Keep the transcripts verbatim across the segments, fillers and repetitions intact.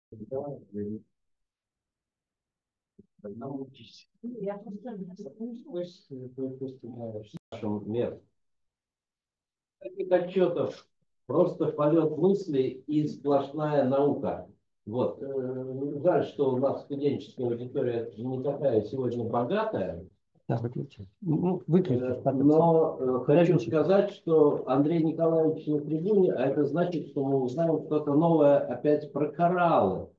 Таких отчетов просто полет мысли и сплошная наука. Вот. Э, Жаль, что у нас студенческая аудитория не такая сегодня богатая. Да, выключи. Ну, выключи. Э, Но э, хочу сказать, что Андрей Николаевич на трибуне, а это значит, что мы узнаем что-то новое опять про кораллы.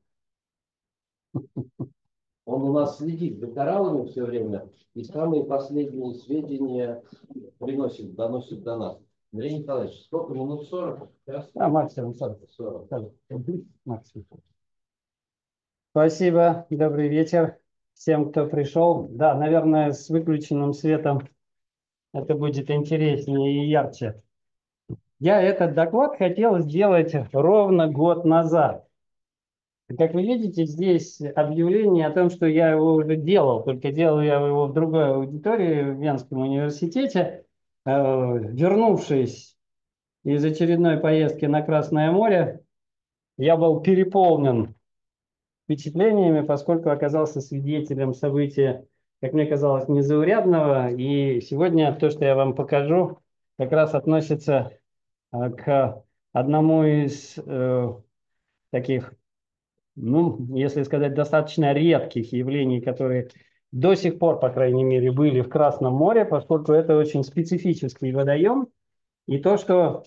Он у нас следит за кораллами все время и самые последние сведения приносит, доносит до нас. Андрей Николаевич, сколько минут? сорок? Час? А, максимум сорок. сорок. Максимум. Спасибо. Добрый вечер всем, кто пришел. Да, наверное, с выключенным светом это будет интереснее и ярче. Я этот доклад хотел сделать ровно год назад. Как вы видите, здесь объявление о том, что я его уже делал, только делал я его в другой аудитории в Венском университете. Э, Вернувшись из очередной поездки на Красное море, я был переполнен впечатлениями, поскольку оказался свидетелем события, как мне казалось, незаурядного. И сегодня то, что я вам покажу, как раз относится э, к одному из э, таких, ну, если сказать, достаточно редких явлений, которые до сих пор, по крайней мере, были в Красном море, поскольку это очень специфический водоем. И то, что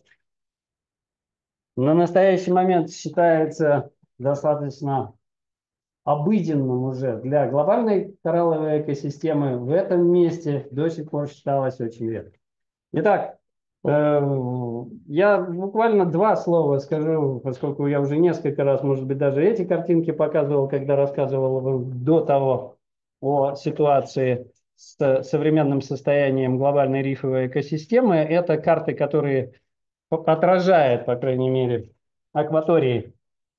на настоящий момент считается достаточно обыденным уже для глобальной коралловой экосистемы, в этом месте до сих пор считалось очень редко. Итак, э, я буквально два слова скажу, поскольку я уже несколько раз, может быть, даже эти картинки показывал, когда рассказывал вам до того о ситуации с современным состоянием глобальной рифовой экосистемы. Это карты, которые отражают, по крайней мере, акватории,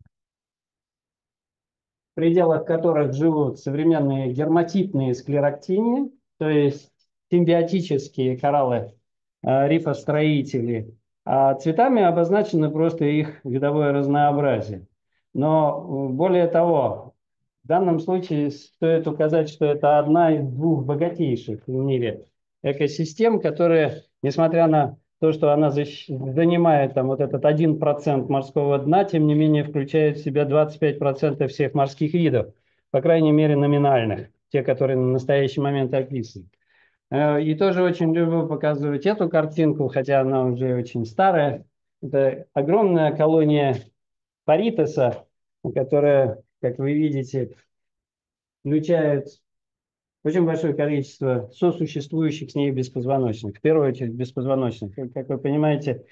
в пределах которых живут современные герматитные склероктинии, то есть симбиотические кораллы, э, рифостроители. А цветами обозначено просто их видовое разнообразие. Но э, более того, в данном случае стоит указать, что это одна из двух богатейших в мире экосистем, которые, несмотря на то, что она занимает там вот этот один процент морского дна, тем не менее включает в себя двадцать пять процентов всех морских видов, по крайней мере номинальных, те, которые на настоящий момент описаны. И тоже очень люблю показывать эту картинку, хотя она уже очень старая. Это огромная колония паритоса, которая, как вы видите, включает очень большое количество сосуществующих с ней беспозвоночных. В первую очередь беспозвоночных. Как вы понимаете,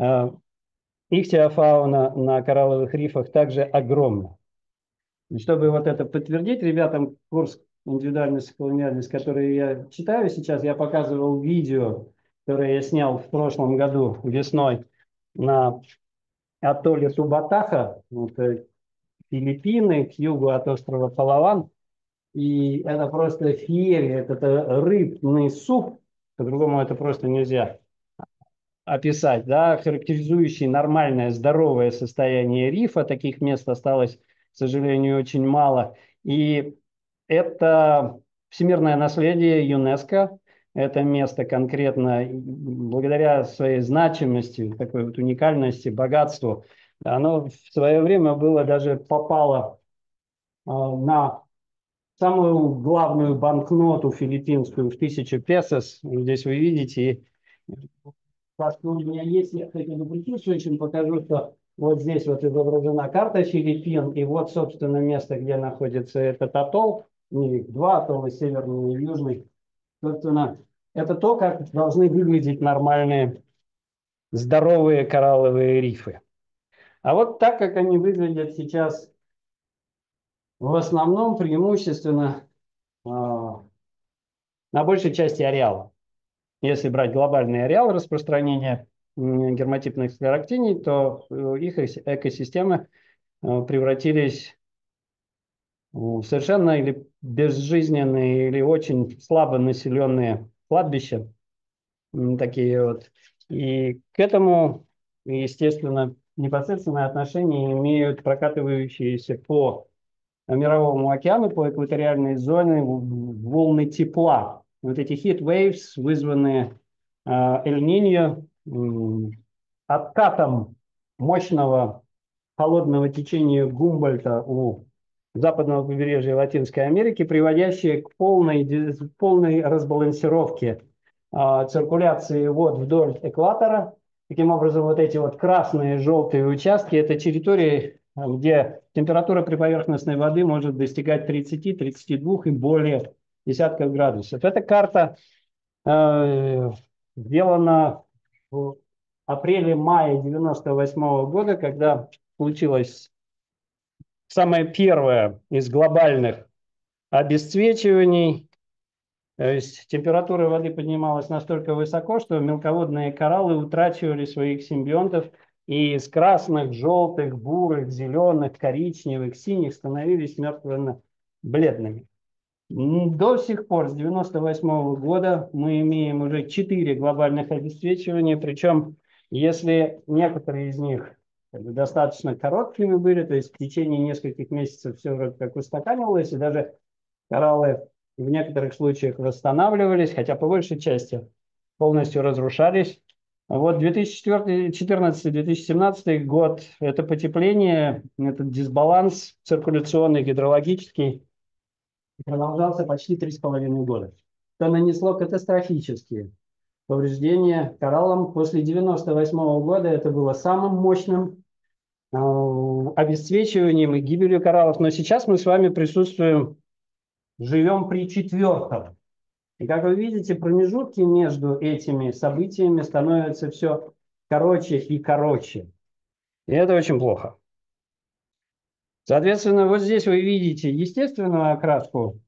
ихтиофауна на коралловых рифах также огромна. И чтобы вот это подтвердить ребятам, курс «Индивидуальность и колониальность», который я читаю сейчас, я показывал видео, которое я снял в прошлом году весной на атолле Тубатаха, это Филиппины, к югу от острова Палаван. И это просто феерия, это рыбный суп, по-другому это просто нельзя описать, да, характеризующий нормальное, здоровое состояние рифа. Таких мест осталось, к сожалению, очень мало. И это всемирное наследие ЮНЕСКО. Это место конкретно, благодаря своей значимости, такой вот уникальности, богатству, оно в свое время было даже попало э, на самую главную банкноту филиппинскую в тысячу песос. Здесь вы видите, поскольку у меня есть, я хотел бы присутствующим покажу, что вот здесь вот изображена карта Филиппин, и вот, собственно, место, где находится этот атолл, не два атолла, северный и южный. Собственно, это то, как должны выглядеть нормальные, здоровые коралловые рифы. А вот так, как они выглядят сейчас, в основном преимущественно э, на большей части ареала. Если брать глобальный ареал распространения герматитных склероктиний, то их экосистемы превратились в совершенно или безжизненные, или очень слабо населенные кладбища. Такие вот. И к этому, естественно, непосредственное отношение имеют прокатывающиеся по Мировому океану, по экваториальной зоне волны тепла. Вот эти heat waves, вызванные Эль-Ниньо, откатом мощного холодного течения Гумбольдта у западного побережья Латинской Америки, приводящие к полной, полной разбалансировке э, циркуляции вод вдоль экватора. Таким образом, вот эти вот красные, желтые участки – это территории, где температура приповерхностной воды может достигать тридцати, тридцати двух и более десятков градусов. Эта карта э, сделана в апреле-мае девяносто восьмого года, когда случилось самое первое из глобальных обесцвечиваний. То есть температура воды поднималась настолько высоко, что мелководные кораллы утрачивали своих симбионтов, и из красных, желтых, бурых, зеленых, коричневых, синих становились мертвенно-бледными. До сих пор, с девяносто восьмого года, мы имеем уже четыре глобальных обесцвечивания, причем если некоторые из них достаточно короткими были, то есть в течение нескольких месяцев все вроде как устаканивалось, и даже кораллы в некоторых случаях восстанавливались, хотя по большей части полностью разрушались. Вот две тысячи четырнадцатый — две тысячи семнадцатый год – это потепление, этот дисбаланс циркуляционный, гидрологический, продолжался почти три с половиной года, что нанесло катастрофические повреждения кораллам. После девяносто восьмого года это было самым мощным э, обесцвечиванием и гибелью кораллов. Но сейчас мы с вами присутствуем, живем при четвертом. И как вы видите, промежутки между этими событиями становятся все короче и короче. И это очень плохо. Соответственно, вот здесь вы видите естественную окраску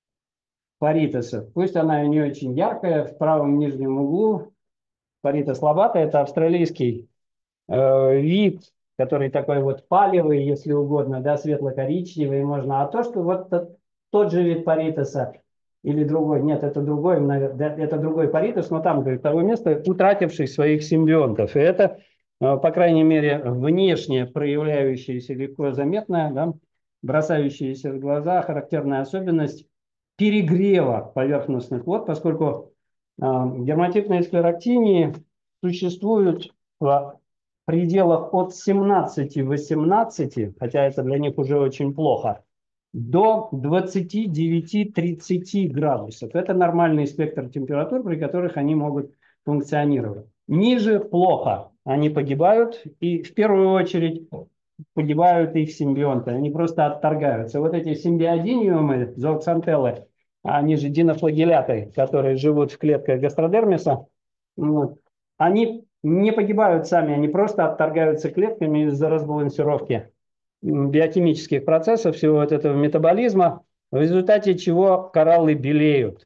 паритоса. Пусть она не очень яркая, в правом нижнем углу паритос лобата – это австралийский э, вид, который такой вот палевый, если угодно, да, светло-коричневый можно. А то, что вот тот, тот же вид паритоса или другой, нет, это другой, это другой паритос, но там, говорит, того места, утративший своих симбионтов. И это, э, по крайней мере, внешне проявляющаяся, легко заметная, да, бросающаяся в глаза характерная особенность перегрева поверхностных вод, поскольку э, дерматитные склероктинии существуют в пределах от семнадцати — восемнадцати, хотя это для них уже очень плохо, до двадцати девяти — тридцати градусов. Это нормальный спектр температур, при которых они могут функционировать. Ниже плохо, они погибают, и в первую очередь погибают их симбионты, они просто отторгаются. Вот эти симбиодиниумы, зооксантеллы, они же динофлагелляты, которые живут в клетках гастродермиса, вот, они не погибают сами, они просто отторгаются клетками из-за разбалансировки биохимических процессов, всего вот этого метаболизма, в результате чего кораллы белеют.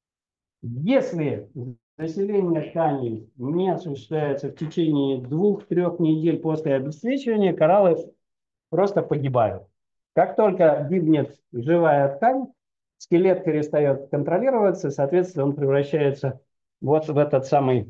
Если заселение тканей не осуществляется в течение двух-трех недель после обесцвечивания, кораллы просто погибают. Как только гибнет живая ткань, скелет перестает контролироваться, соответственно, он превращается вот в этот самый,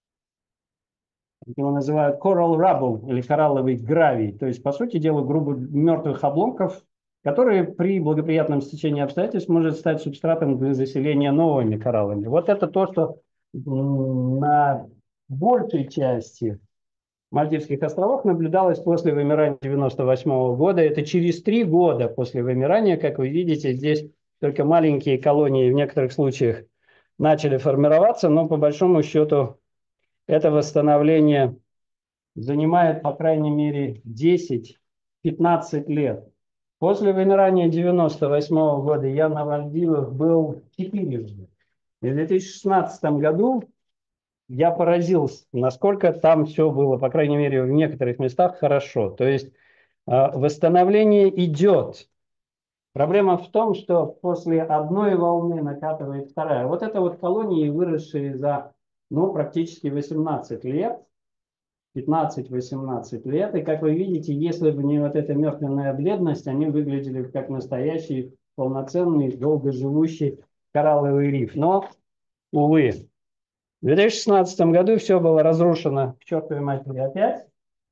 его называют coral rubble, или коралловый гравий. То есть, по сути дела, грубо мертвых обломков, которые при благоприятном стечении обстоятельств может стать субстратом для заселения новыми кораллами. Вот это то, что на большей части Мальдивских островах наблюдалось после вымирания девяносто восьмого года. Это через три года после вымирания, как вы видите, здесь только маленькие колонии в некоторых случаях начали формироваться, но по большому счету это восстановление занимает, по крайней мере, десять-пятнадцать лет. После вымирания девяносто восьмого года я на Мальдивах был четырежды. И в две тысячи шестнадцатом году я поразился, насколько там все было, по крайней мере, в некоторых местах хорошо. То есть восстановление идет. Проблема в том, что после одной волны накатывает вторая. Вот это вот колонии, выросшие за ну, практически восемнадцать лет, пятнадцать-восемнадцать лет. И как вы видите, если бы не вот эта мертвенная бледность, они выглядели как настоящий, полноценный, долгоживущий коралловый риф. Но, увы, в две тысячи шестнадцатом году все было разрушено к чертовой матери опять.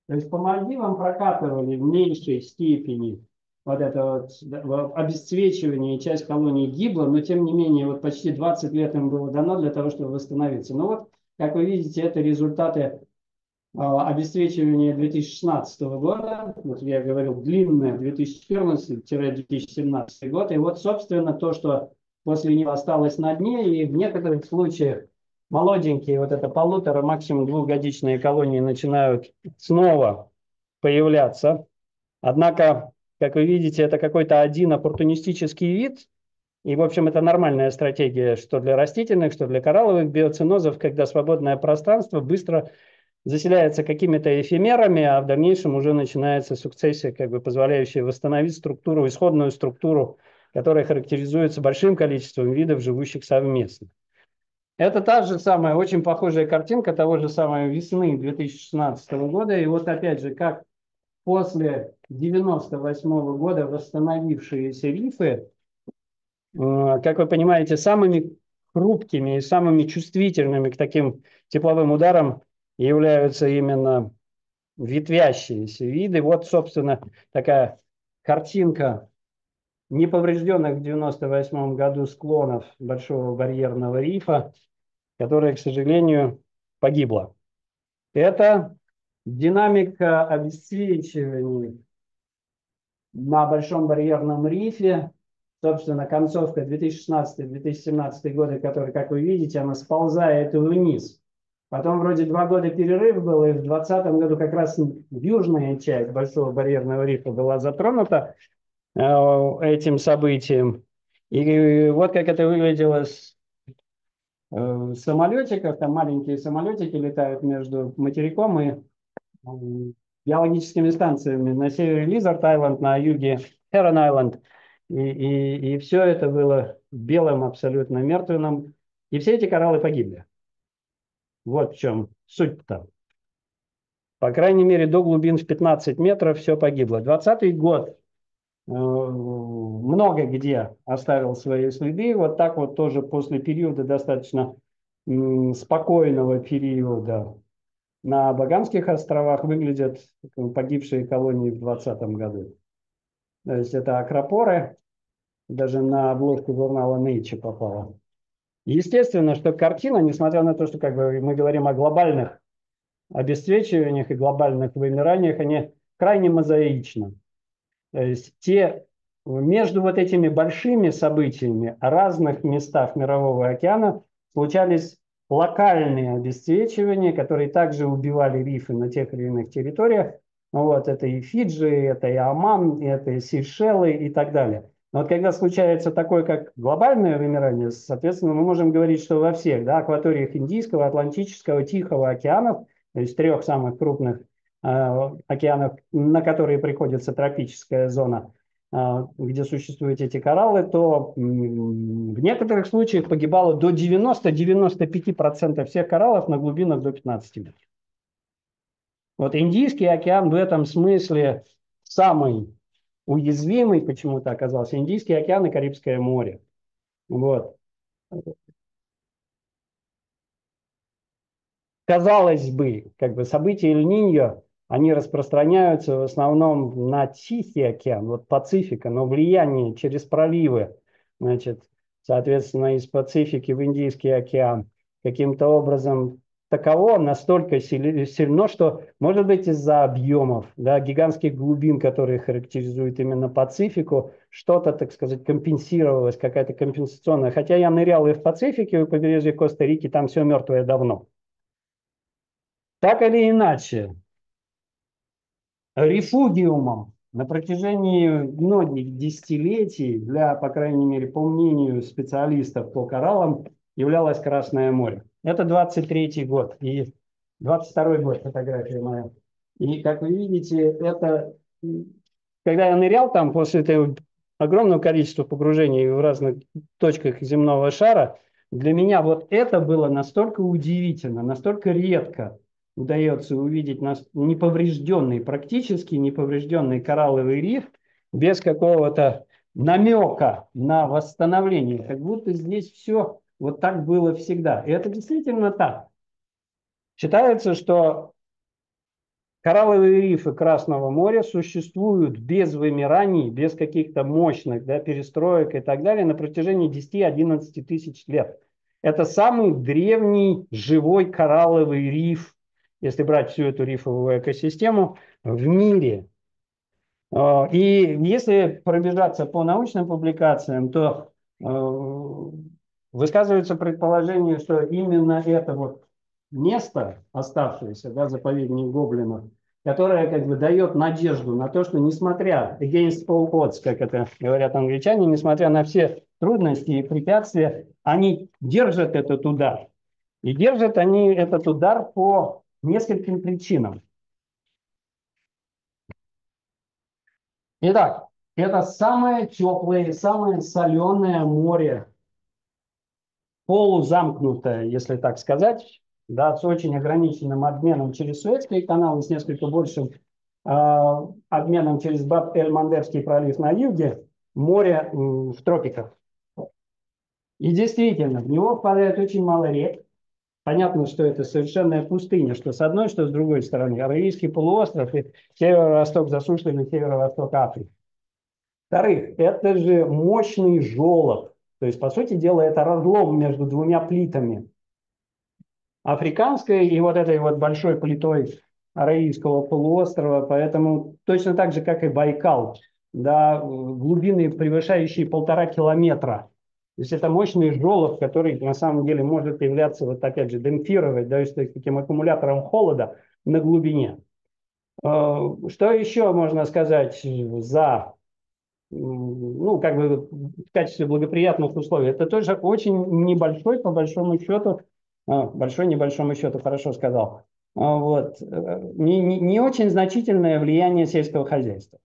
То есть по Мальдивам прокатывали в меньшей степени вот это вот да, обесцвечивание, и часть колонии гибла, но тем не менее вот почти двадцать лет им было дано для того, чтобы восстановиться. Ну вот, как вы видите, это результаты а, обесцвечивания две тысячи шестнадцатого года. Вот я говорил, длинное две тысячи четырнадцатый — две тысячи семнадцатый год. И вот, собственно, то, что после него осталось на дне, и в некоторых случаях молоденькие, вот это полутора, максимум двухгодичные колонии начинают снова появляться. Однако, как вы видите, это какой-то один оппортунистический вид. И, в общем, это нормальная стратегия, что для растительных, что для коралловых биоценозов, когда свободное пространство быстро заселяется какими-то эфемерами, а в дальнейшем уже начинается сукцессия, как бы позволяющая восстановить структуру, исходную структуру, которая характеризуется большим количеством видов, живущих совместно. Это та же самая, очень похожая картинка того же самой весны две тысячи шестнадцатого года. И вот опять же, как после девяносто восьмого года восстановившиеся рифы, как вы понимаете, самыми хрупкими и самыми чувствительными к таким тепловым ударам являются именно ветвящиеся виды. Вот, собственно, такая картинка неповрежденных в девяносто восьмом году склонов Большого барьерного рифа, которая, к сожалению, погибла. Это динамика обесцвечивания на Большом барьерном рифе. Собственно, концовка две тысячи шестнадцатый — две тысячи семнадцатый годы, который, как вы видите, она сползает вниз. Потом вроде два года перерыв был, и в двадцатом году как раз южная часть Большого барьерного рифа была затронута э, этим событием. И вот как это выглядело с э, самолетиков. Там маленькие самолетики летают между материком и э, биологическими станциями. На севере Лизард-Айленд, на юге Херон-Айленд. И, и, и все это было белым, абсолютно мертвенным. И все эти кораллы погибли. Вот в чем суть-то. По крайней мере, до глубин в пятнадцать метров все погибло. двадцатый год э, много где оставил свои следы. Вот так вот тоже после периода достаточно м, спокойного периода на Багамских островах выглядят погибшие колонии в двадцатом году. То есть это акропоры, даже на обложку журнала Nature попала. Естественно, что картина, несмотря на то, что как бы мы говорим о глобальных обесцвечиваниях и глобальных вымираниях, они крайне мозаичны. То есть те, между вот этими большими событиями о разных местах Мирового океана случались локальные обесцвечивания, которые также убивали рифы на тех или иных территориях. Вот, это и Фиджи, это и Оман, это и Сейшелы и так далее. Но вот когда случается такое, как глобальное вымирание, соответственно, мы можем говорить, что во всех да, акваториях Индийского, Атлантического, Тихого океанов, то есть трех самых крупных э, океанов, на которые приходится тропическая зона, э, где существуют эти кораллы, то э, в некоторых случаях погибало до девяноста-девяноста пяти процентов всех кораллов на глубинах до пятнадцати метров. Вот Индийский океан в этом смысле самый уязвимый почему-то оказался. Индийский океан и Карибское море. Вот. Казалось бы, как бы события Эль-Ниньо, они распространяются в основном на Тихий океан, вот Пацифика, но влияние через проливы, значит, соответственно, из Пацифики в Индийский океан каким-то образом таково, настолько сильно, что, может быть, из-за объемов, да, гигантских глубин, которые характеризуют именно Пацифику, что-то, так сказать, компенсировалось, какая-то компенсационная. Хотя я нырял и в Пацифике, и у побережья Коста-Рики, там все мертвое давно. Так или иначе, рефугиумом на протяжении многих десятилетий, для, по крайней мере, по мнению специалистов по кораллам, являлось Красное море. Это двадцать третий год и двадцать второй год, фотография моя. И, как вы видите, это, когда я нырял там после этого огромного количества погружений в разных точках земного шара, для меня вот это было настолько удивительно, настолько редко удается увидеть неповрежденный, практически неповрежденный коралловый риф без какого-то намека на восстановление. Как будто здесь все вот так было всегда. И это действительно так. Считается, что коралловые рифы Красного моря существуют без вымираний, без каких-то мощных, да, перестроек и так далее на протяжении десяти-одиннадцати тысяч лет. Это самый древний живой коралловый риф, если брать всю эту рифовую экосистему, в мире. И если пробежаться по научным публикациям, то высказывается предположение, что именно это вот место, оставшееся, да, заповедник гоблинов, которое как бы дает надежду на то, что несмотря against all odds, как это говорят англичане, несмотря на все трудности и препятствия, они держат этот удар. И держат они этот удар по нескольким причинам. Итак, это самое теплое, самое соленое море, полузамкнутое, если так сказать, да, с очень ограниченным обменом через Суэцкий канал и с несколько большим э, обменом через Баб-эль-Мандебский пролив на юге, море э, в тропиках. И действительно, в него впадает очень мало рек. Понятно, что это совершенная пустыня, что с одной, что с другой стороны. Аравийский полуостров и северо-восток засушленный, северо-восток Африки. Во-вторых, это же мощный желоб. То есть, по сути дела, это разлом между двумя плитами. Африканской и вот этой вот большой плитой Аравийского полуострова. Поэтому точно так же, как и Байкал, да, глубины, превышающие полтора километра. То есть это мощный желоб, который на самом деле может являться, вот опять же, демпфировать, да, таким аккумулятором холода на глубине. Что еще можно сказать за, ну, как бы в качестве благоприятных условий? Это тоже очень небольшой, по большому счету, большой, небольшому счету, хорошо сказал, вот, не, не, не очень значительное влияние сельского хозяйства.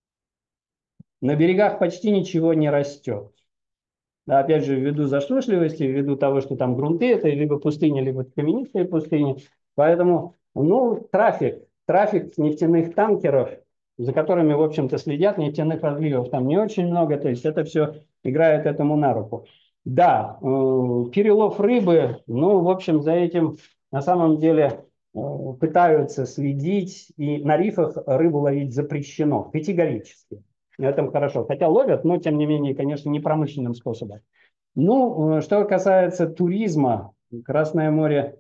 На берегах почти ничего не растет. Да, опять же, ввиду засушливости, ввиду того, что там грунты, это либо пустыня, либо каменистые пустыни. Поэтому, ну, трафик, трафик нефтяных танкеров, за которыми, в общем-то, следят, нефтяных разливов там не очень много, то есть это все играет этому на руку. Да, э, перелов рыбы, ну, в общем, за этим на самом деле э, пытаются следить, и на рифах рыбу ловить запрещено категорически. На этом хорошо. Хотя ловят, но тем не менее, конечно, не промышленным способом. Ну, что касается туризма, Красное море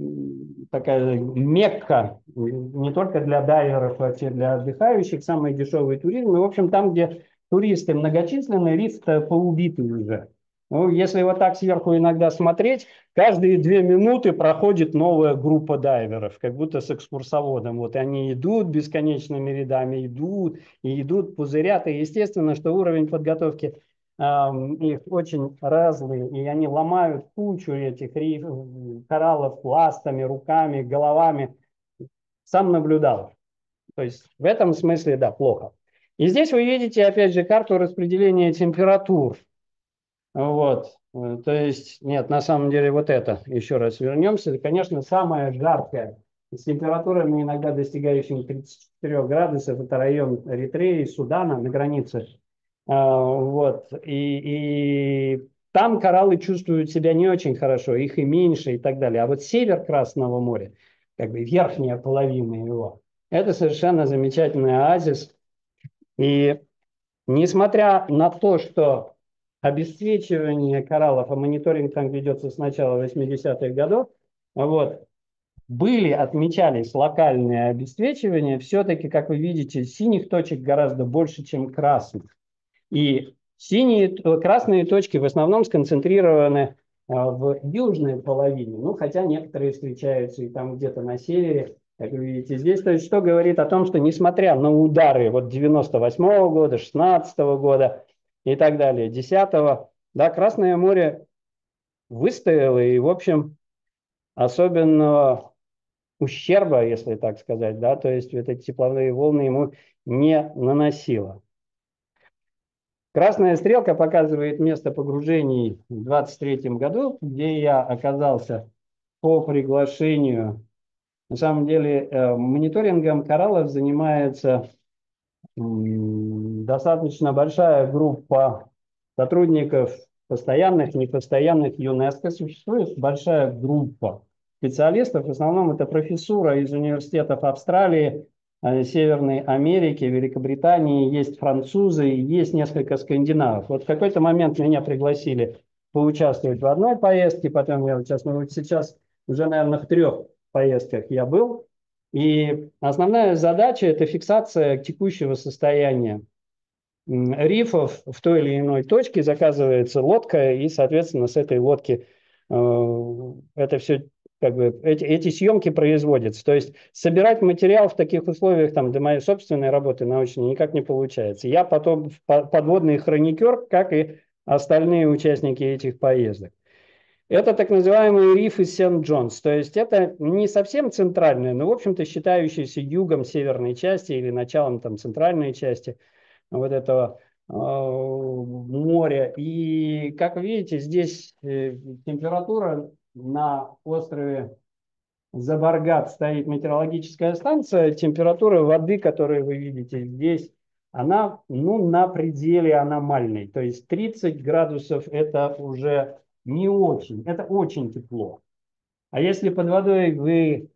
такая мекка не только для дайверов, вообще для отдыхающих, самый дешевый туризм. И, в общем, там, где туристы многочисленные, риф-то поубиты уже. Ну, если вот так сверху иногда смотреть, каждые две минуты проходит новая группа дайверов, как будто с экскурсоводом. Вот они идут бесконечными рядами, идут и идут, пузырят. И естественно, что уровень подготовки э, их очень разный, и они ломают кучу этих рифов, кораллов ластами, руками, головами. Сам наблюдал. То есть в этом смысле, да, плохо. И здесь вы видите, опять же, карту распределения температур. Вот, то есть, нет, на самом деле вот это, еще раз вернемся, это, конечно, самое жаркое, с температурами иногда достигающими тридцати четырёх градусов, это район Эритреи, Судана на границе, вот, и, и там кораллы чувствуют себя не очень хорошо, их и меньше и так далее, а вот север Красного моря, как бы верхняя половина его, это совершенно замечательный оазис, и несмотря на то, что обесцвечивание кораллов, а мониторинг там ведется с начала восьмидесятых годов, вот, были, отмечались локальные обесцвечивания, все-таки, как вы видите, синих точек гораздо больше, чем красных. И синие, красные точки в основном сконцентрированы в южной половине, ну, хотя некоторые встречаются и там где-то на севере, как вы видите здесь. То есть что говорит о том, что несмотря на удары вот девяносто восьмого года, шестнадцатого года, и так далее, десятого, да, Красное море выстояло, и, в общем, особенного ущерба, если так сказать, да, то есть вот эти тепловые волны ему не наносило. Красная стрелка показывает место погружений в двадцать третьем году, где я оказался по приглашению. На самом деле мониторингом кораллов занимается достаточно большая группа сотрудников постоянных, непостоянных ЮНЕСКО. Существует большая группа специалистов, в основном это профессура из университетов Австралии, э, Северной Америки, Великобритании, есть французы, есть несколько скандинавов. Вот в какой-то момент меня пригласили поучаствовать в одной поездке, потом я участвовал. Вот сейчас уже, наверное, в трех поездках я был. И основная задача – это фиксация текущего состояния рифов в той или иной точке, заказывается лодка, и, соответственно, с этой лодки э, это все, как бы, эти, эти съемки производятся. То есть собирать материал в таких условиях там, для моей собственной работы научной никак не получается. Я потом подводный хроникер, как и остальные участники этих поездок. Это так называемые рифы Сент-Джонс, то есть это не совсем центральные, но, в общем-то, считающиеся югом северной части или началом там, центральной части вот этого э, моря. И, как видите, здесь э, температура на острове Забаргат стоит метеорологическая станция. Температура воды, которую вы видите здесь, она ну, на пределе аномальной. То есть тридцать градусов это уже не очень, это очень тепло. А если под водой вы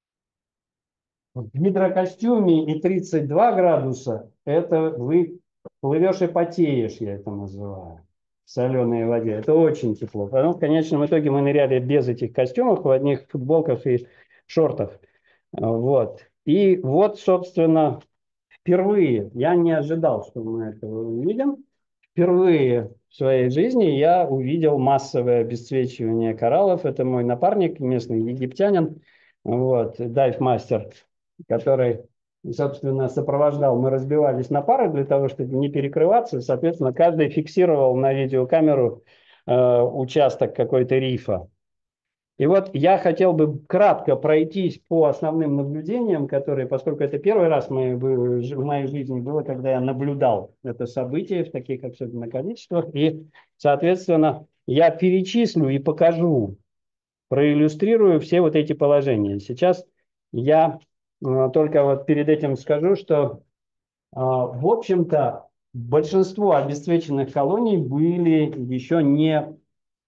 в гидрокостюме и тридцать два градуса, это вы плывешь и потеешь, я это называю, в соленой воде. Это очень тепло. Потом в конечном итоге мы ныряли без этих костюмов, в одних футболках и шортах. Вот. И вот, собственно, впервые, я не ожидал, что мы этого увидим, впервые в своей жизни я увидел массовое обесцвечивание кораллов. Это мой напарник, местный египтянин, вот, дайв-мастер, который, собственно, сопровождал. Мы разбивались на пары для того, чтобы не перекрываться. Соответственно, каждый фиксировал на видеокамеру э, участок какой-то рифа. И вот я хотел бы кратко пройтись по основным наблюдениям, которые, поскольку это первый раз в моей, в моей жизни было, когда я наблюдал это событие в таких абсолютно количествах, и, соответственно, я перечислю и покажу, проиллюстрирую все вот эти положения. Сейчас я э, только вот перед этим скажу, что, э, в общем-то, большинство обесцвеченных колоний были еще не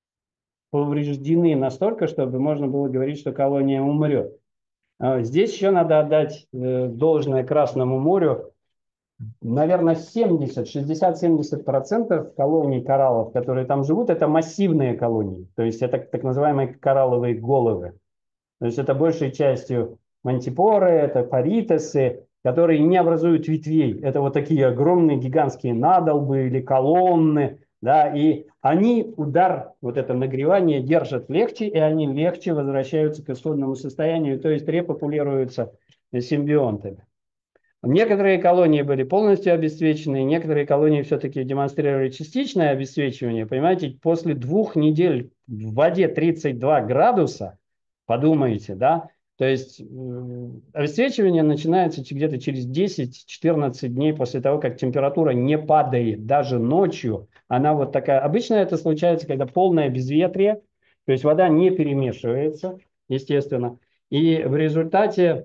повреждены настолько, чтобы можно было говорить, что колония умрет. Здесь еще надо отдать должное Красному морю. Наверное, семьдесят, шестьдесят-семьдесят процентов колоний кораллов, которые там живут, это массивные колонии. То есть это так называемые коралловые головы. То есть это большей частью мантипоры, это паритесы, которые не образуют ветвей. Это вот такие огромные гигантские надолбы или колонны. Да, и они удар, вот это нагревание держат легче, и они легче возвращаются к исходному состоянию, то есть репопулируются симбионтами. Некоторые колонии были полностью обесцвечены, некоторые колонии все-таки демонстрировали частичное обесцвечивание. Понимаете, после двух недель в воде тридцать два градуса, подумайте, да, то есть э, обесцвечивание начинается где-то через десять-четырнадцать дней после того, как температура не падает, даже ночью. Она вот такая. Обычно это случается, когда полное безветрие, то есть вода не перемешивается, естественно. И в результате,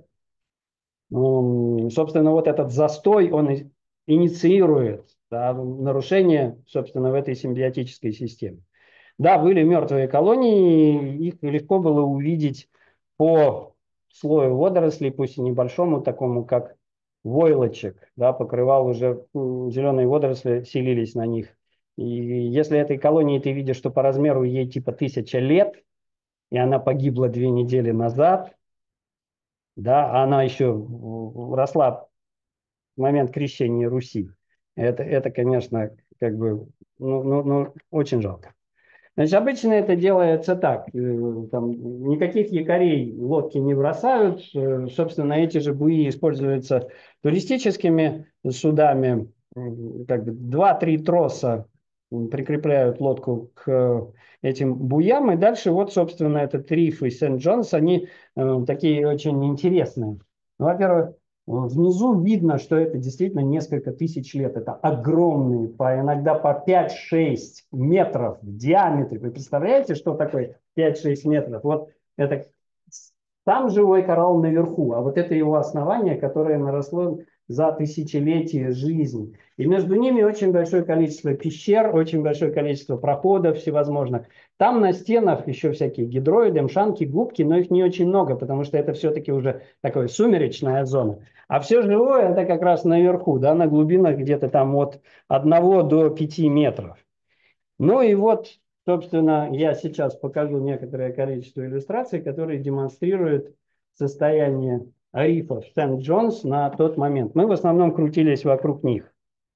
собственно, вот этот застой, он инициирует, да, нарушение, собственно, в этой симбиотической системе. Да, были мертвые колонии, их легко было увидеть по слою водорослей, пусть и небольшому, такому как войлочек, да, покрывал уже, зеленые водоросли селились на них. И если этой колонии ты видишь, что по размеру ей типа тысяча лет, и она погибла две недели назад, да, а она еще росла в момент крещения Руси, это, это конечно, как бы, ну, ну, ну, очень жалко. Значит, обычно это делается так. Там, никаких якорей лодки не бросают. Собственно, эти же буи используются туристическими судами. Как бы два-три троса прикрепляют лодку к этим буям. И дальше вот, собственно, этот риф и Сент-Джонс, они э, такие очень интересные. Ну, во-первых, внизу видно, что это действительно несколько тысяч лет. Это огромные, по, иногда по пять-шесть метров в диаметре. Вы представляете, что такое пять-шесть метров? Вот это сам живой коралл наверху, а вот это его основание, которое наросло за тысячелетия жизни. И между ними очень большое количество пещер, очень большое количество проходов всевозможных. Там на стенах еще всякие гидроиды, мшанки, губки, но их не очень много, потому что это все-таки уже такая сумеречная зона. А все живое это как раз наверху, да, на глубинах где-то там от одного до пяти метров. Ну и вот, собственно, я сейчас покажу некоторое количество иллюстраций, которые демонстрируют состояние рифов Сент-Джонс на тот момент. Мы в основном крутились вокруг них.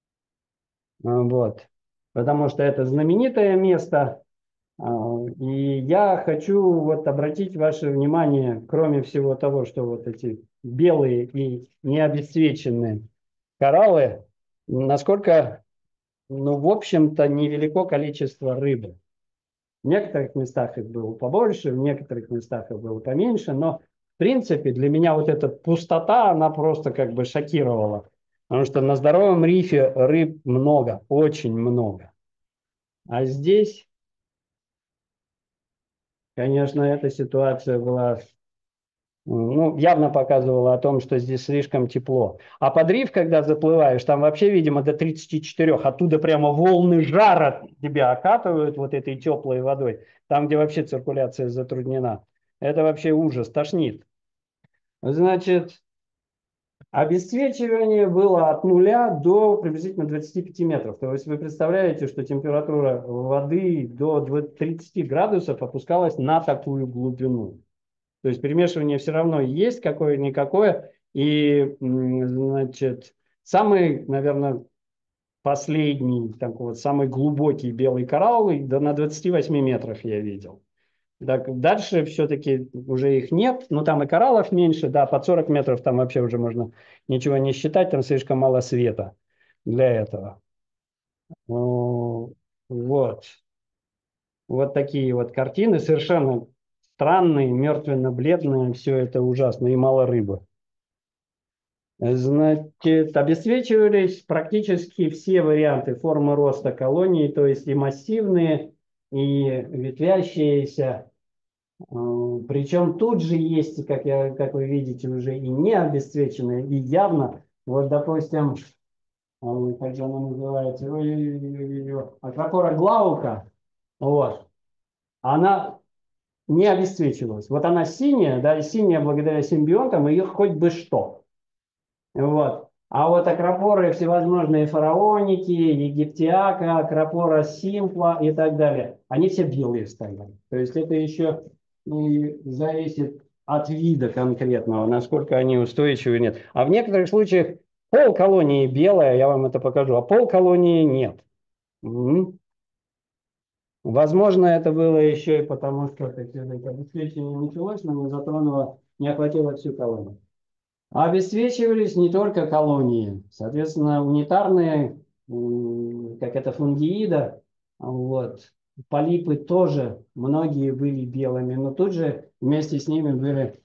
Вот. Потому что это знаменитое место. И я хочу вот обратить ваше внимание, кроме всего того, что вот эти белые и необесцвеченные кораллы, насколько, ну, в общем-то, невелико количество рыбы. В некоторых местах их было побольше, в некоторых местах их было поменьше, но в принципе для меня вот эта пустота, она просто как бы шокировала. Потому что на здоровом рифе рыб много, очень много. А здесь, конечно, эта ситуация была, ну, явно показывала о том, что здесь слишком тепло. А под риф, когда заплываешь, там вообще, видимо, до тридцати четырёх, оттуда прямо волны жара тебя окатывают вот этой теплой водой, там, где вообще циркуляция затруднена. Это вообще ужас, тошнит. Значит, обесцвечивание было от нуля до приблизительно двадцати пяти метров. То есть вы представляете, что температура воды до тридцати градусов опускалась на такую глубину. То есть перемешивание все равно есть какое-никакое. И, значит, самый, наверное, последний, такой вот, самый глубокий белый коралл, да на двадцати восьми метрах я видел. Так, дальше все-таки уже их нет, но там и кораллов меньше, да, под сорок метров там вообще уже можно ничего не считать, там слишком мало света для этого. Вот. Вот такие вот картины, совершенно странные, мертвенно-бледные, все это ужасно, и мало рыбы. Значит, обесцвечивались практически все варианты формы роста колонии, то есть и массивные, и ветвящиеся. Причем тут же есть, как, я, как вы видите, уже и не обесцвеченные, и явно, вот, допустим, как же она называется, акропора глаука, вот, она не обесцвечивалась. Вот она синяя, да, и синяя благодаря симбионтам, ее хоть бы что. Вот. А вот акропоры всевозможные фараоники, египтиака, акропора симпла и так далее, они все белые стояли. То есть это еще и зависит от вида конкретного, насколько они устойчивы, нет. А в некоторых случаях пол колонии белая, я вам это покажу, а пол колонии нет. Угу. Возможно, это было еще и потому, что обеспечение началось, но не затронуло, не охватило всю колонию. Обесцвечивались не только колонии, соответственно, унитарные, как это фунгиида, вот, полипы тоже, многие были белыми, но тут же вместе с ними были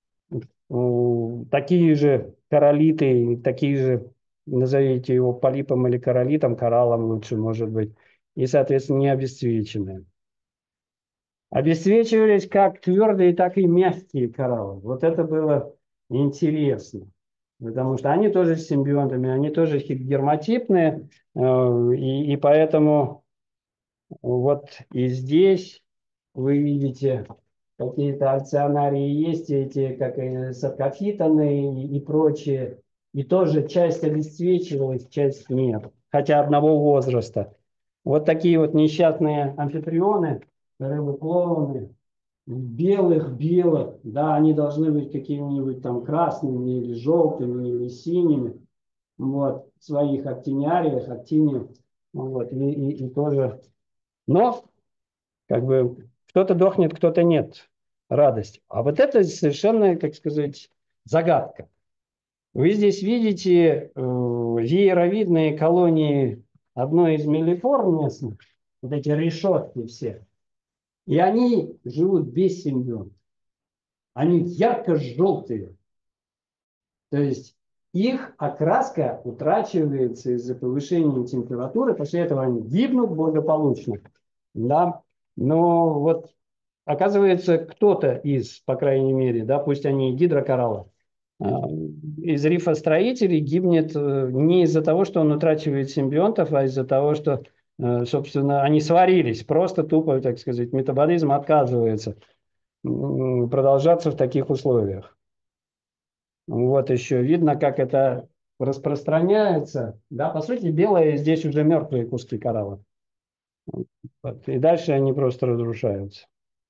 такие же кораллиты, такие же, назовите его полипом или кораллитом, кораллом лучше, может быть, и, соответственно, не обесцвеченные. Обесцвечивались как твердые, так и мягкие кораллы. Вот это было интересно. Потому что они тоже с симбионтами, они тоже гермотипные, и, и поэтому вот и здесь вы видите какие-то акционарии есть, эти как и саркофитоны и, и прочие, и тоже часть обесцвечивалась, часть нет, хотя одного возраста. Вот такие вот несчастные амфитрионы, рыбоплавные, белых-белых, да, они должны быть какими-нибудь там красными или желтыми или синими, вот, в своих актиниариях, актиниях, вот, и, и, и тоже, но, как бы, кто-то дохнет, кто-то нет, радость. А вот это совершенно, как сказать, загадка. Вы здесь видите э, вееровидные колонии одной из мелифор местных, вот эти решетки все, и они живут без симбионта. Они ярко-желтые. То есть их окраска утрачивается из-за повышения температуры, после этого они гибнут благополучно. Да? Но вот оказывается, кто-то из, по крайней мере, да, пусть они и гидрокораллы, из рифостроителей гибнет не из-за того, что он утрачивает симбионтов, а из-за того, что, собственно, они сварились. Просто тупо, так сказать, метаболизм отказывается продолжаться в таких условиях. Вот еще видно, как это распространяется. Да, по сути, белые здесь уже мертвые куски коралла. Вот. И дальше они просто разрушаются.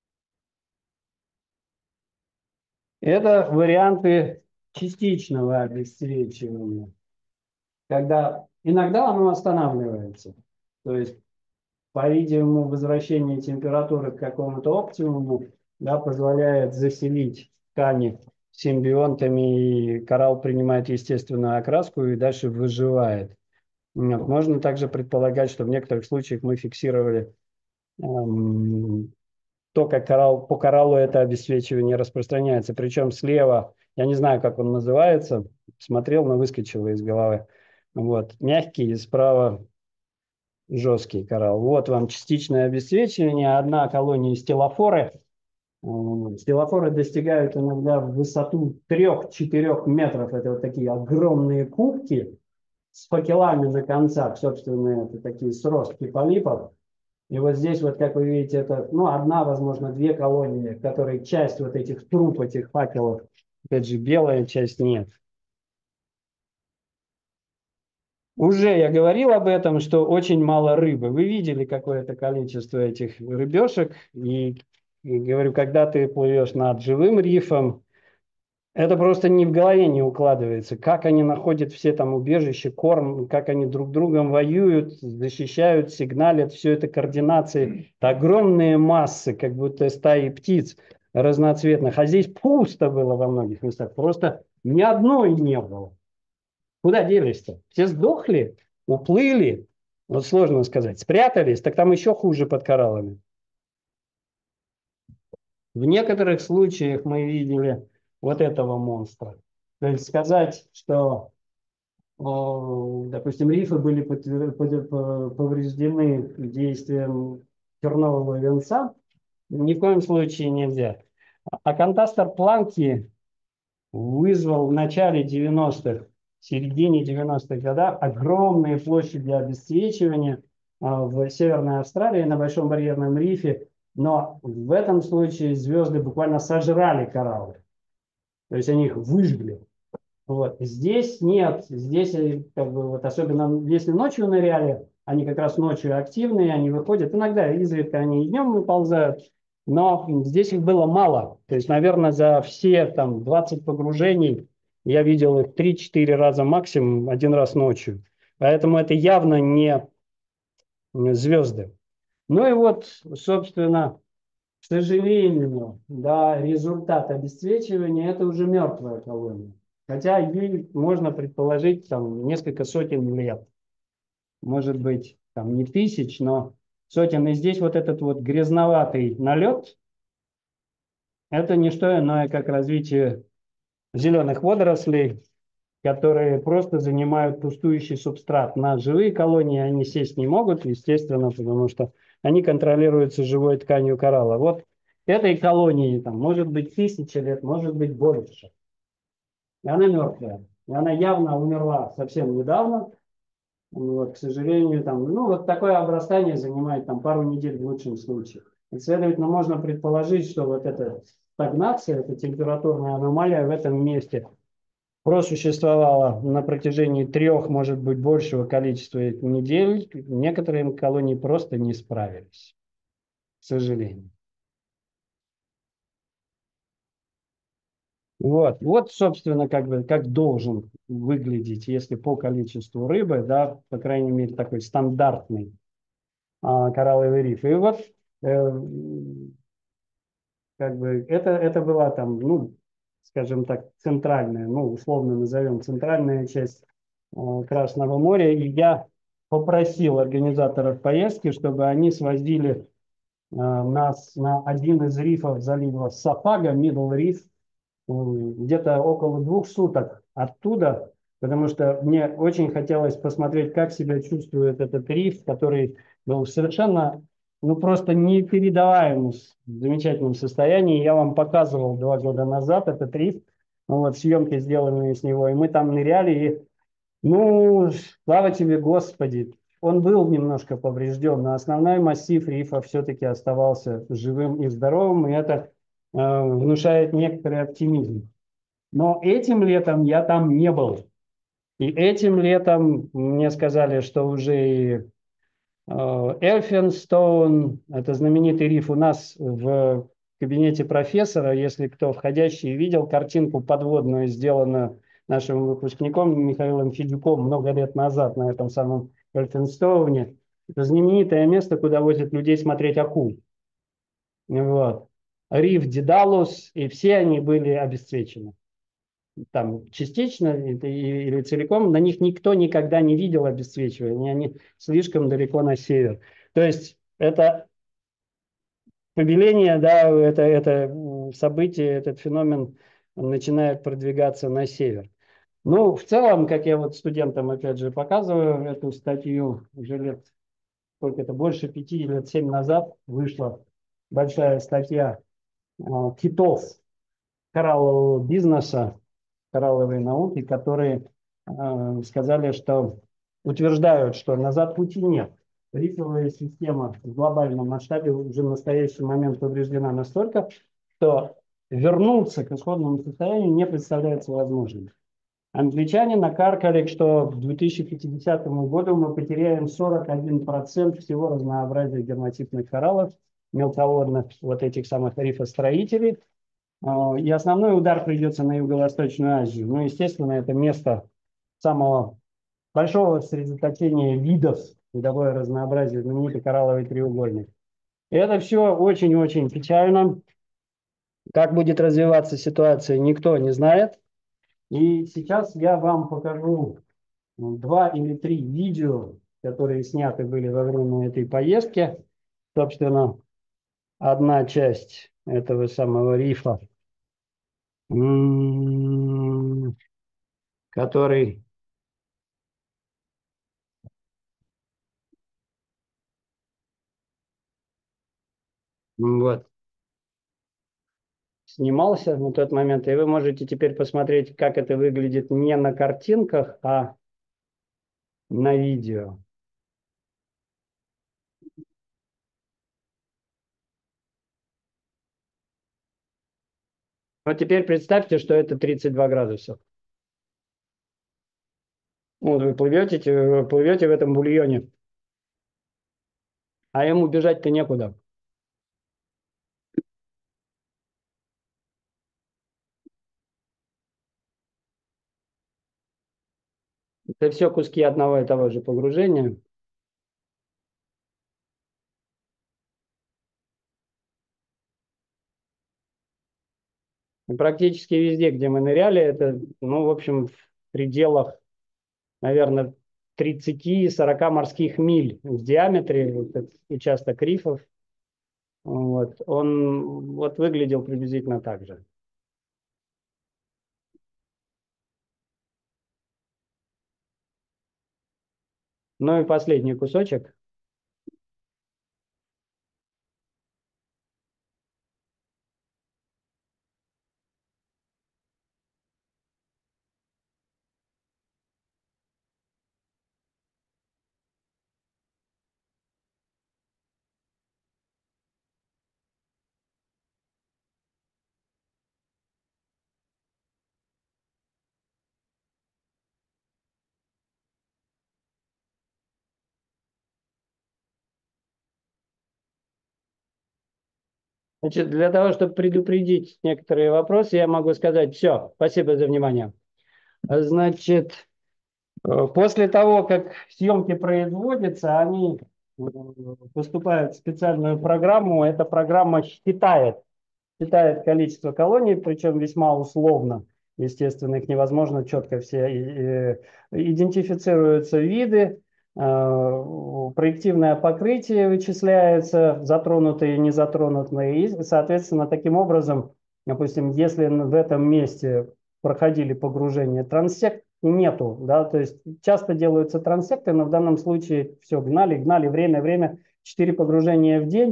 Это варианты частичного обесцвечивания, когда иногда оно останавливается. То есть, по-видимому, возвращение температуры к какому-то оптимуму, да, позволяет заселить ткани симбионтами, и коралл принимает естественную окраску и дальше выживает. Вот. Можно также предполагать, что в некоторых случаях мы фиксировали эм, то, как коралл, по кораллу это обесцвечивание распространяется. Причем слева, я не знаю, как он называется, смотрел, но выскочило из головы. Вот. Мягкий, и справа жесткий коралл. Вот вам частичное обесцвечивание. Одна колония стеллофоры. Стеллофоры достигают иногда в высоту трёх-четырёх метров. Это вот такие огромные кубки с факелами на концах. Собственно, это такие сростки полипов. И вот здесь, вот как вы видите, это ну, одна, возможно, две колонии, которые часть вот этих труб, этих факелов, опять же, белая часть нет. Уже я говорил об этом, что очень мало рыбы. Вы видели какое-то количество этих рыбешек. И, и говорю, когда ты плывешь над живым рифом, это просто ни в голове не укладывается. Как они находят все там убежище, корм, как они друг другом воюют, защищают, сигналят. Все это координации. Это огромные массы, как будто стаи птиц разноцветных. А здесь пусто было во многих местах. Просто ни одной не было. Куда делись-то? Все сдохли, уплыли, вот сложно сказать, спрятались, так там еще хуже под кораллами. В некоторых случаях мы видели вот этого монстра. То есть сказать, что, допустим, рифы были повреждены действием тернового венца, ни в коем случае нельзя. А контастер Планки вызвал в начале девяностых, в середине девяностых годов огромные площади обесцвечивания в Северной Австралии на Большом барьерном рифе, но в этом случае звезды буквально сожрали кораллы, то есть они их выжгли. Вот. Здесь нет, здесь как бы, вот, особенно если ночью ныряли, они как раз ночью активные, они выходят, иногда изредка они и днем выползают, но здесь их было мало. То есть, наверное, за все там двадцать погружений я видел их три-четыре раза максимум, один раз ночью. Поэтому это явно не звезды. Ну и вот, собственно, к сожалению, да, результат обесцвечивания – это уже мертвая колония. Хотя ей можно предположить там несколько сотен лет. Может быть, там не тысяч, но сотен. И здесь вот этот вот грязноватый налет – это не что иное, как развитие зеленых водорослей, которые просто занимают пустующий субстрат. На живые колонии они сесть не могут, естественно, потому что они контролируются живой тканью коралла. Вот этой колонии там может быть тысяча лет, может быть больше. И она мертвая. И она явно умерла совсем недавно. Вот, к сожалению, там, ну, вот такое обрастание занимает там, пару недель в лучшем случае. И, следовательно, можно предположить, что вот эта стагнация, эта температурная аномалия в этом месте просуществовала на протяжении трех, может быть, большего количества недель. Некоторые колонии просто не справились, к сожалению. Вот, вот, собственно, как бы, как должен выглядеть, если по количеству рыбы, да, по крайней мере, такой стандартный а, коралловый риф. И вот, э, как бы, это, это была там, ну, скажем так, центральная, ну, условно назовем, центральная часть э, Красного моря. И я попросил организаторов поездки, чтобы они свозили э, нас на один из рифов залива Сафага, Middle Reef, где-то около двух суток оттуда, потому что мне очень хотелось посмотреть, как себя чувствует этот риф, который был совершенно, ну просто непередаваемом замечательном состоянии. Я вам показывал два года назад этот риф. вот, съемки, сделанные с него, и мы там ныряли, и, ну, слава тебе, Господи, он был немножко поврежден, но основной массив рифа все-таки оставался живым и здоровым, и это э, внушает некоторый оптимизм. Но этим летом я там не был. И этим летом мне сказали, что уже и Эльфинстоун, это знаменитый риф у нас в кабинете профессора, если кто входящий видел картинку подводную, сделанную нашим выпускником Михаилом Федюком много лет назад на этом самом Эльфинстоуне. Это знаменитое место, куда возят людей смотреть акул. Вот. Риф Дедалус, и все они были обесцвечены. Там частично или целиком, на них никто никогда не видел обесцвечивания, они слишком далеко на север. То есть это побеление, да, это, это событие, этот феномен начинает продвигаться на север. Ну, в целом, как я вот студентам опять же показываю, эту статью уже лет, сколько это, больше пяти лет, семь назад вышла большая статья э, китов кораллового бизнеса, коралловой науки, которые э, сказали, что утверждают, что назад пути нет. Рифовая система в глобальном масштабе уже в настоящий момент повреждена настолько, что вернуться к исходному состоянию не представляется возможным. Англичане накаркали, что к две тысячи пятидесятому году мы потеряем сорок один процент всего разнообразия герматитных кораллов, мелководных вот этих самых рифостроителей. И основной удар придется на Юго-Восточную Азию. Ну, естественно, это место самого большого сосредоточения видов, видовое разнообразие, знаменитый коралловый треугольник. И это все очень-очень печально. Как будет развиваться ситуация, никто не знает. И сейчас я вам покажу два или три видео, которые сняты были во время этой поездки. Собственно, одна часть этого самого рифа, который вот, снимался на тот момент, и вы можете теперь посмотреть, как это выглядит не на картинках, а на видео. Вот теперь представьте, что это тридцать два градуса. Вот вы плывете, плывете в этом бульоне, а ему бежать-то некуда. Это все куски одного и того же погружения. И практически везде, где мы ныряли, это, ну, в общем, в пределах, наверное, тридцати-сорока морских миль в диаметре, этот участок рифов. Вот. Он вот выглядел приблизительно так же. Ну и последний кусочек. Значит, для того, чтобы предупредить некоторые вопросы, я могу сказать все. Спасибо за внимание. Значит, э, после того, как съемки производятся, они э, поступают в специальную программу. Эта программа считает считает количество колоний, причем весьма условно. Естественно, их невозможно четко все идентифицируются виды, проективное покрытие вычисляется, затронутые и не затронутые. И, соответственно, таким образом, допустим, если в этом месте проходили погружение транссект, нету, да, то есть часто делаются транссекты, но в данном случае все гнали, гнали, время, время, четыре погружения в день.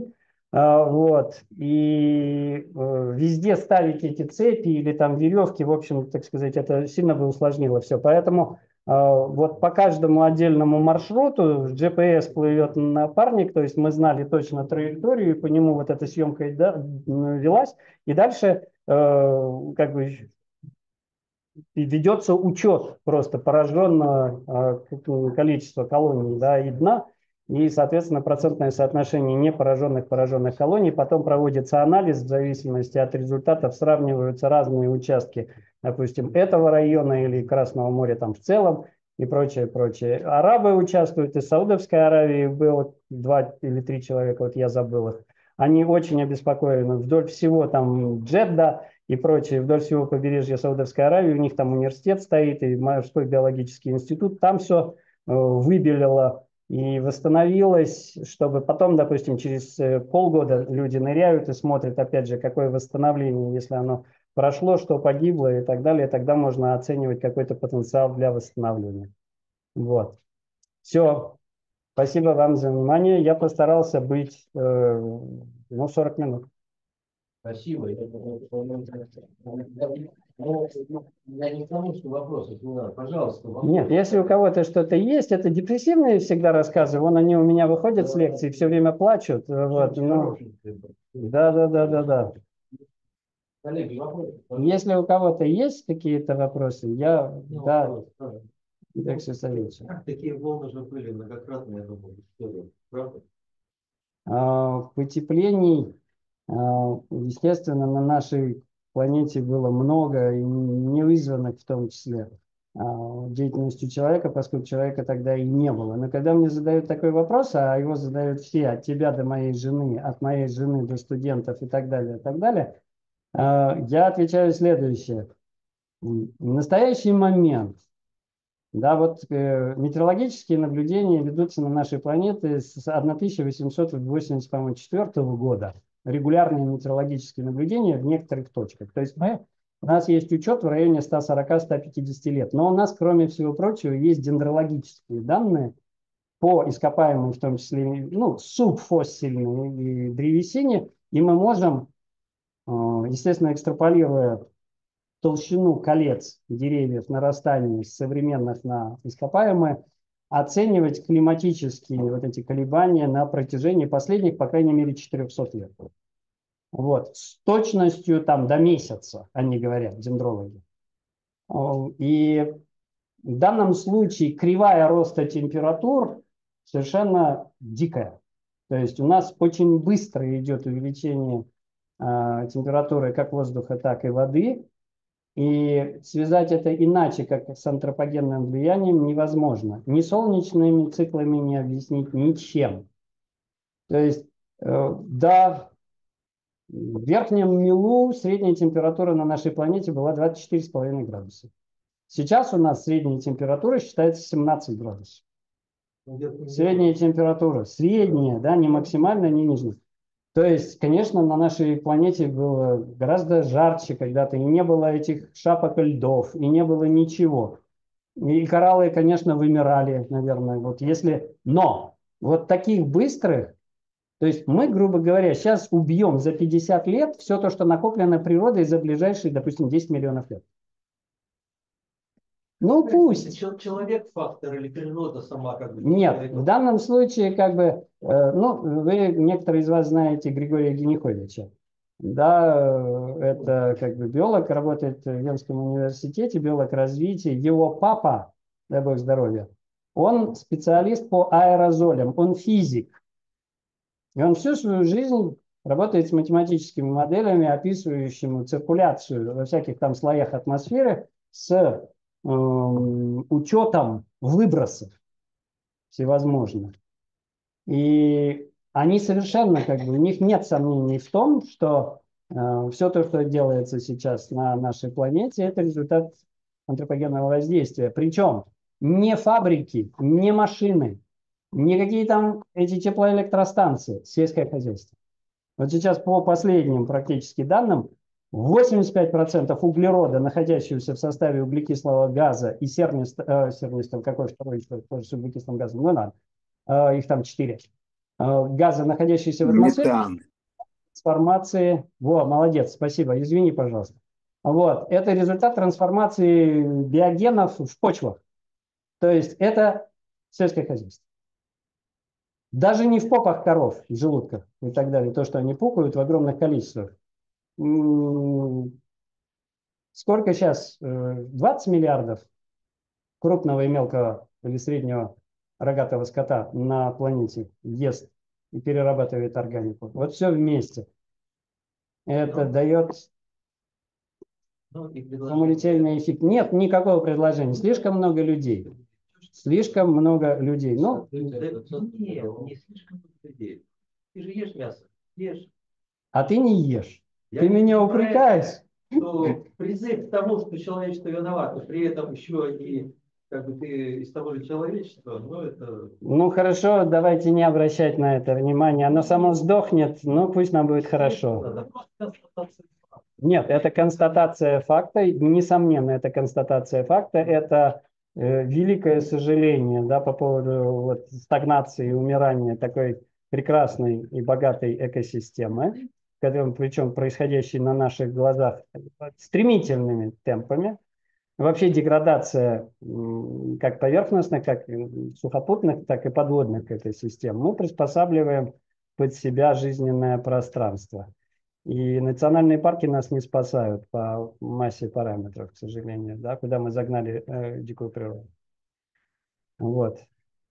А, вот. И э, везде ставить эти цепи или там веревки, в общем, так сказать, это сильно бы усложнило все. Поэтому э, вот по каждому отдельному маршруту джи пи эс плывет напарник, то есть мы знали точно траекторию, и по нему вот эта съемка и да, велась. И дальше э, как бы и ведется учет просто пораженного э, количества колоний, да, и дна, и, соответственно, процентное соотношение непораженных пораженных колоний. Потом проводится анализ в зависимости от результатов, сравниваются разные участки, допустим, этого района или Красного моря там в целом и прочее, прочее. Арабы участвуют, из Саудовской Аравии было два или три человека, вот я забыл их. Они очень обеспокоены вдоль всего там Джедда и прочее, вдоль всего побережья Саудовской Аравии. У них там университет стоит и морской биологический институт. Там все э, выбелило и восстановилось, чтобы потом, допустим, через э, полгода люди ныряют и смотрят, опять же, какое восстановление, если оно прошло, что погибло и так далее. Тогда можно оценивать какой-то потенциал для восстановления. Вот. Все. Спасибо вам за внимание. Я постарался быть э, ну, сорок минут. Спасибо. Я, я не к тому, что вопросов не надо. Пожалуйста. Вопрос. Нет, если у кого-то что-то есть, это депрессивные всегда рассказы. Вон они у меня выходят с лекции, все время плачут. Вот, ну, да, да, да, да, да. Коллеги, вопросы? Если у кого-то есть какие-то вопросы, я, Ну, да, вопрос, Алексей Савельевич. Такие волны же были многократно, я думаю, в истории. Правда? А, Потеплений, а, естественно, на нашей планете было много, и не вызванных в том числе а, деятельностью человека, поскольку человека тогда и не было. Но когда мне задают такой вопрос, а его задают все, от тебя до моей жены, от моей жены до студентов и так далее, и так далее, а, я отвечаю следующее. В настоящий момент, да, вот э, метеорологические наблюдения ведутся на нашей планете с тысяча восемьсот восемьдесят четвёртого года. Регулярные метеорологические наблюдения в некоторых точках. То есть мы, у нас есть учет в районе ста сорока — ста пятидесяти лет. Но у нас, кроме всего прочего, есть дендрологические данные по ископаемым, в том числе, ну, субфоссильной и древесине. И мы можем, э, естественно, экстраполируя толщину колец деревьев нарастания современных на ископаемые, оценивать климатические вот эти колебания на протяжении последних, по крайней мере, четырехсот лет. Вот. С точностью там до месяца, они говорят, дендрологи. И в данном случае кривая роста температур совершенно дикая. То есть у нас очень быстро идет увеличение э, температуры как воздуха, так и воды. И связать это иначе, как с антропогенным влиянием, невозможно. Ни солнечными циклами не объяснить, ничем. То есть, э, да, в верхнем милу средняя температура на нашей планете была двадцать четыре с половиной градуса. Сейчас у нас средняя температура считается семнадцать градусов. Средняя температура, средняя, да, не максимальная, не нижняя. То есть, конечно, на нашей планете было гораздо жарче когда-то, и не было этих шапок льдов, и не было ничего. И кораллы, конечно, вымирали, наверное. Вот если... Но вот таких быстрых, то есть мы, грубо говоря, сейчас убьем за пятьдесят лет все то, что накоплено природой за ближайшие, допустим, десять миллионов лет. Ну пусть. Человек фактор или природа сама как бы? Нет, в данном случае как бы, э, ну, вы, некоторые из вас знаете Григория Гениховича. Да, э, это как бы биолог, работает в Венском университете, биолог развития. Его папа, дай бог здоровья, он специалист по аэрозолям, он физик. И он всю свою жизнь работает с математическими моделями, описывающими циркуляцию во всяких там слоях атмосферы с учетом выбросов всевозможных. И они совершенно, как бы, у них нет сомнений в том, что э, все то, что делается сейчас на нашей планете, это результат антропогенного воздействия. Причем не фабрики, не машины, не какие там эти теплоэлектростанции, сельское хозяйство. Вот сейчас по последним практически данным, восемьдесят пять процентов углерода, находящегося в составе углекислого газа и сернистого, э, сернистого, какой второй, что тоже с углекислым газом, ну ладно, э, их там четыре, э, газа, находящиеся в атмосфере, Метан. трансформации. Во, молодец, спасибо, извини, пожалуйста. Вот, это результат трансформации биогенов в почвах. То есть это сельское хозяйство. Даже не в попах коров, в желудках и так далее, то, что они пукают в огромных количествах. Сколько сейчас? двадцать миллиардов крупного и мелкого или среднего рогатого скота на планете ест и перерабатывает органику. Вот все вместе. Это Ну, дает ну, и предложение. кумулятивный эффект. Нет никакого предложения. Слишком много людей. Слишком много людей. Ну, Да нет, не слишком много людей. Ты же ешь мясо. Ешь. а ты не ешь. Я Ты не меня понимаю, упрекаешь. что призыв к тому, что человечество виновато, при этом еще и как бы ты из того же человечества, ну это... Ну хорошо, давайте не обращать на это внимания. Оно само сдохнет, ну пусть нам будет хорошо. Это просто констатация факта. Нет, это констатация факта, несомненно, это констатация факта, это э, великое сожаление, да, по поводу вот, стагнации и умирания такой прекрасной и богатой экосистемы, которым, причем происходящей на наших глазах стремительными темпами. Вообще деградация м, как поверхностных, как м, сухопутных, так и подводных экосистем. Мы приспосабливаем под себя жизненное пространство. И национальные парки нас не спасают по массе параметров, к сожалению, да, куда мы загнали э, дикую природу. Вот.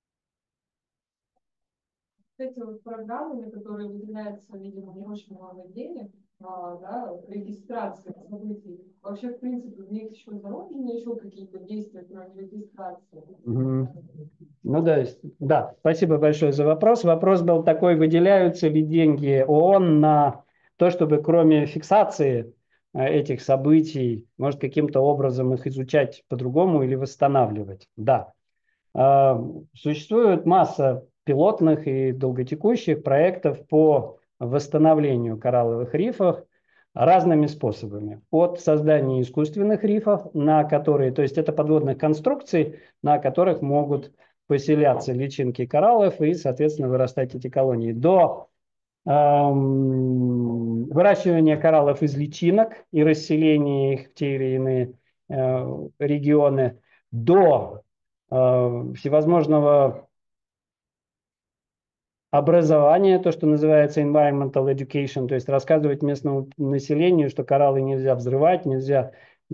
Эти вот программы, на которые выделяется, видимо, не очень много денег, а, да, регистрация событий. Вообще, в принципе, в них еще заложены еще какие-то действия, кроме регистрации. Угу. Ну да, да, спасибо большое за вопрос. Вопрос был такой, выделяются ли деньги ООН на то, чтобы кроме фиксации э, этих событий, может каким-то образом их изучать по-другому или восстанавливать? Да. Э, Существует масса пилотных и долготекущих проектов по восстановлению коралловых рифов разными способами. От создания искусственных рифов, на которые, то есть это подводных конструкций, на которых могут поселяться личинки кораллов и, соответственно, вырастать эти колонии, до эм, выращивания кораллов из личинок и расселения их в те или иные э, регионы, до э, всевозможного образование, то, что называется environmental education, то есть рассказывать местному населению, что кораллы нельзя взрывать, нельзя э,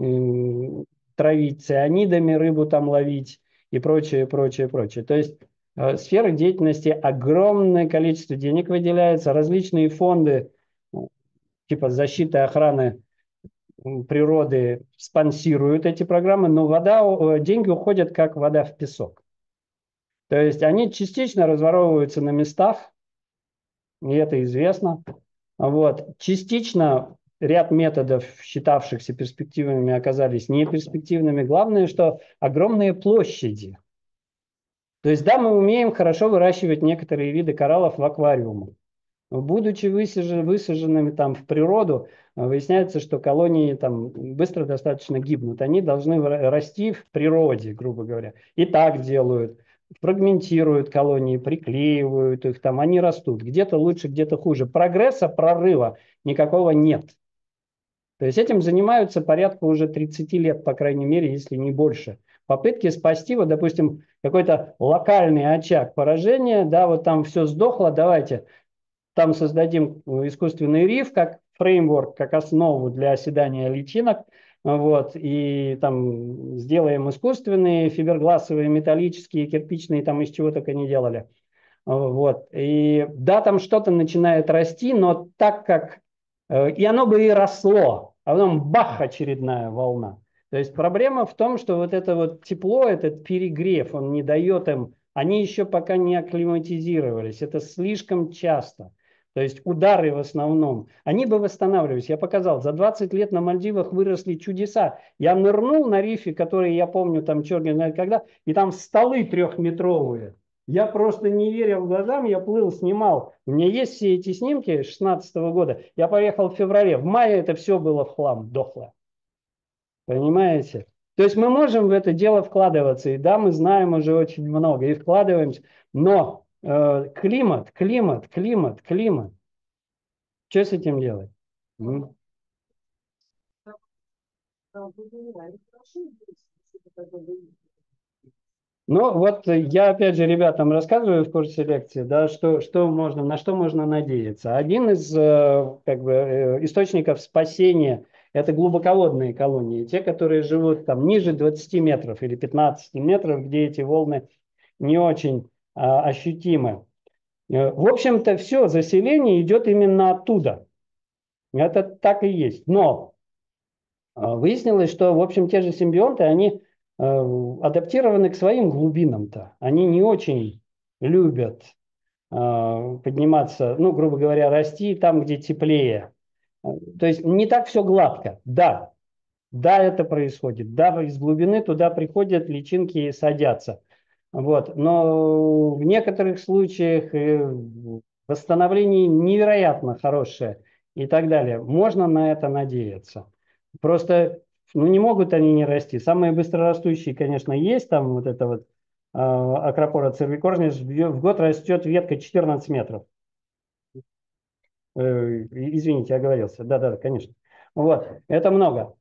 травить цианидами, рыбу там ловить и прочее, прочее, прочее. То есть э, сферы деятельности огромное количество денег выделяется, различные фонды э, типа защиты, охраны природы спонсируют эти программы, но вода, деньги уходят как вода в песок. То есть они частично разворовываются на местах, и это известно. Вот. Частично ряд методов, считавшихся перспективными, оказались неперспективными. Главное, что огромные площади. То есть, да, мы умеем хорошо выращивать некоторые виды кораллов в аквариумах. Будучи высажен, высаженными там в природу, выясняется, что колонии там быстро достаточно гибнут. Они должны расти в природе, грубо говоря. И так делают. Фрагментируют колонии, приклеивают их, там они растут. Где-то лучше, где-то хуже. Прогресса, прорыва никакого нет. То есть этим занимаются порядка уже тридцати лет, по крайней мере, если не больше. Попытки спасти, вот, допустим, какой-то локальный очаг поражения, да, вот там все сдохло, давайте там создадим искусственный риф как фреймворк, как основу для оседания личинок, вот, и там сделаем искусственные, фибергласовые, металлические, кирпичные, там из чего только не делали. Вот. И да, там что-то начинает расти, но так как... И оно бы и росло, а потом бах, очередная волна. То есть проблема в том, что вот это вот тепло, этот перегрев, он не дает им... Они еще пока не акклиматизировались. Это слишком часто. То есть удары в основном. Они бы восстанавливались. Я показал, за двадцать лет на Мальдивах выросли чудеса. Я нырнул на рифе, который я помню, там черт знает когда, и там столы трехметровые. Я просто не верил глазам, я плыл, снимал. У меня есть все эти снимки две тысячи шестнадцатого года. Я поехал в феврале. В мае это все было в хлам, дохло. Понимаете? То есть мы можем в это дело вкладываться. И да, мы знаем уже очень много и вкладываемся. Но э, климат, климат, климат, климат. Что с этим делать? М? Ну, вот я опять же ребятам рассказываю в курсе лекции, да, что, что можно, на что можно надеяться. Один из э, как бы, э, источников спасения – это глубоководные колонии, те, которые живут там ниже двадцати метров или пятнадцати метров, где эти волны не очень а, ощутимы. Э, В общем-то, все заселение идет именно оттуда. Это так и есть. Но а, выяснилось, что, в общем, те же симбионты, они э, адаптированы к своим глубинам-то. Они не очень любят э, подниматься, ну, грубо говоря, расти там, где теплее. Э, То есть не так все гладко. Да, да, это происходит. Да, из глубины туда приходят личинки и садятся. Вот. Но в некоторых случаях э, восстановление невероятно хорошее и так далее. Можно на это надеяться. Просто ну, не могут они не расти. Самые быстрорастущие, конечно, есть. Там вот это вот э, Acropora cervicornis в год растет ветка четырнадцать метров. Э, извините, оговорился. Да-да, конечно. Вот, это много.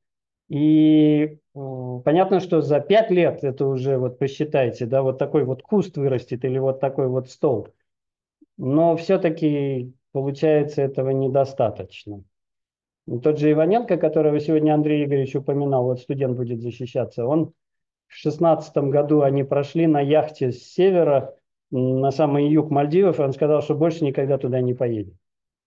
И э, понятно, что за пять лет это уже, вот посчитайте, да, вот такой вот куст вырастет или вот такой вот столб. Но все-таки, получается, этого недостаточно. И тот же Иваненко, которого сегодня Андрей Игоревич упоминал, вот студент будет защищаться, он в шестнадцатом году они прошли на яхте с севера на самый юг Мальдивов, и он сказал, что больше никогда туда не поедет.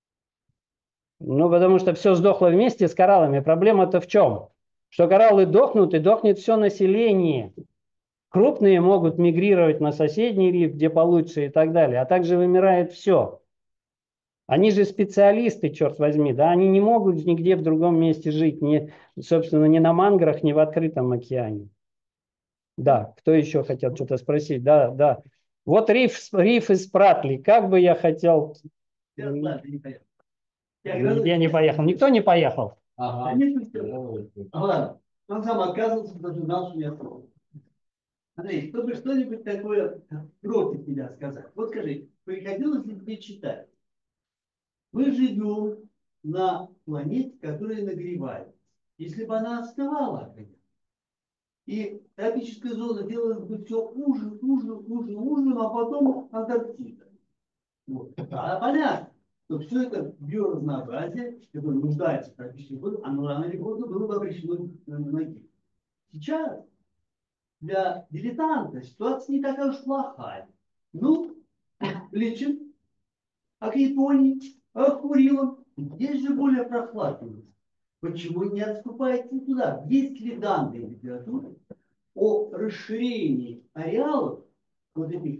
Ну, потому что все сдохло вместе с кораллами. Проблема-то в чем? Что кораллы дохнут, и дохнет все население. Крупные могут мигрировать на соседний риф, где получше и так далее, а также вымирает все. Они же специалисты, черт возьми, да, они не могут нигде в другом месте жить, ни, собственно, ни на манграх, ни в открытом океане. Да, кто еще хотел что-то спросить? Да, да. Вот риф, риф из Пратли, как бы я хотел... Я не поехал. Я не поехал, никто не поехал. Ага. А ладно, он сам отказывался, потому что знал, что я против. Андрей, чтобы что-нибудь такое против тебя сказать. Вот скажи, приходилось ли тебе читать? Мы живем на планете, которая нагревается. Если бы она остывала, и тропическая зона делалась бы все уже, уже, уже, уже, а потом Антарктида. Вот. А понятно, что все это биоразнообразие, которое нуждается в тропических водах, оно рано или поздно было бы обречено на гибель. Сейчас для дилетанта ситуация не такая уж плохая. Ну, лечим, а к Японии, а к Курилам. Есть же более прохладные. Почему не отступаете туда? Есть ли данные литературы о расширении ареалов вот этих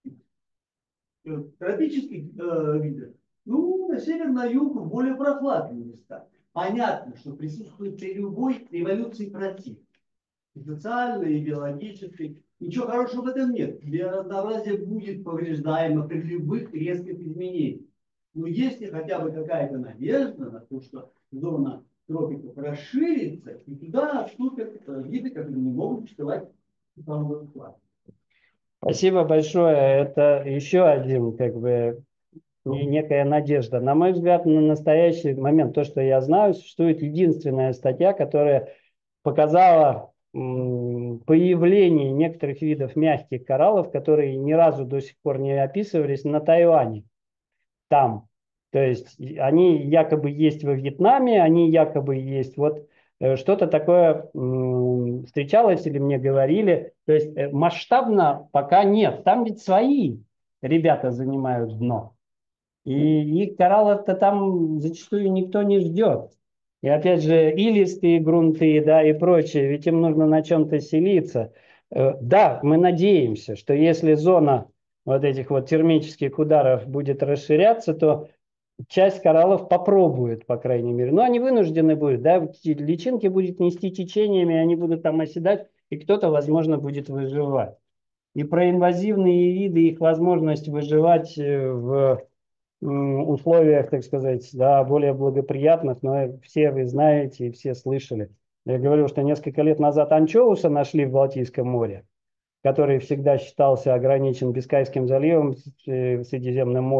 э, тропических э, видов? Ну, на север, на юг, в более прохладные места. Понятно, что присутствует при любой революции против. И социальной, и биологической. Ничего хорошего в этом нет. Биоразнообразие будет повреждаемо при любых резких изменениях. Но если хотя бы какая-то надежда на то, что зона тропиков расширится, и туда вступят виды, которые не могут существовать в самом классе. Спасибо большое. Это еще один, как бы, некая надежда. На мой взгляд, на настоящий момент, то, что я знаю, существует единственная статья, которая показала м, появление некоторых видов мягких кораллов, которые ни разу до сих пор не описывались на Тайване. Там. То есть они якобы есть во Вьетнаме, они якобы есть. Вот э, что-то такое м, встречалось или мне говорили. То есть э, масштабно пока нет. Там ведь свои ребята занимают дно. И их кораллов-то там зачастую никто не ждет. И опять же, илистые грунты, да, и прочее, ведь им нужно на чем-то селиться. Э, Да, мы надеемся, что если зона вот этих вот термических ударов будет расширяться, то часть кораллов попробует, по крайней мере. Но они вынуждены будут, да, личинки будут нести течениями, они будут там оседать, и кто-то, возможно, будет выживать. И про инвазивные виды, их возможность выживать в условиях, так сказать, да, более благоприятных, но все вы знаете и все слышали. Я говорил, что несколько лет назад анчоуса нашли в Балтийском море, который всегда считался ограничен Бискайским заливом, Средиземным морем.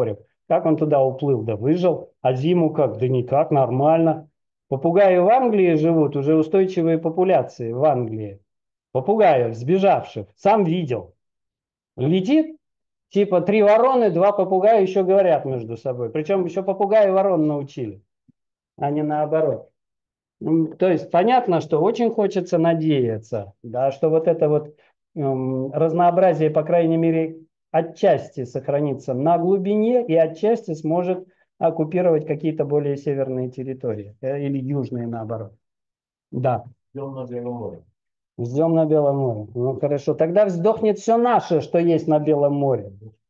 Как он туда уплыл? Да выжил. А зиму как? Да никак, нормально. Попугаи в Англии живут, уже устойчивые популяции в Англии. Попугаев, сбежавших. Сам видел. Летит, типа три вороны, два попугая еще говорят между собой. Причем еще попугаи ворон научили, а не наоборот. То есть понятно, что очень хочется надеяться, да, что вот это вот эм, разнообразие, по крайней мере, отчасти сохранится на глубине и отчасти сможет оккупировать какие-то более северные территории э, или южные наоборот. Да. Ждем на Белом море. Ждем на Белом море. Ну хорошо, тогда сдохнет все наше, что есть на Белом море.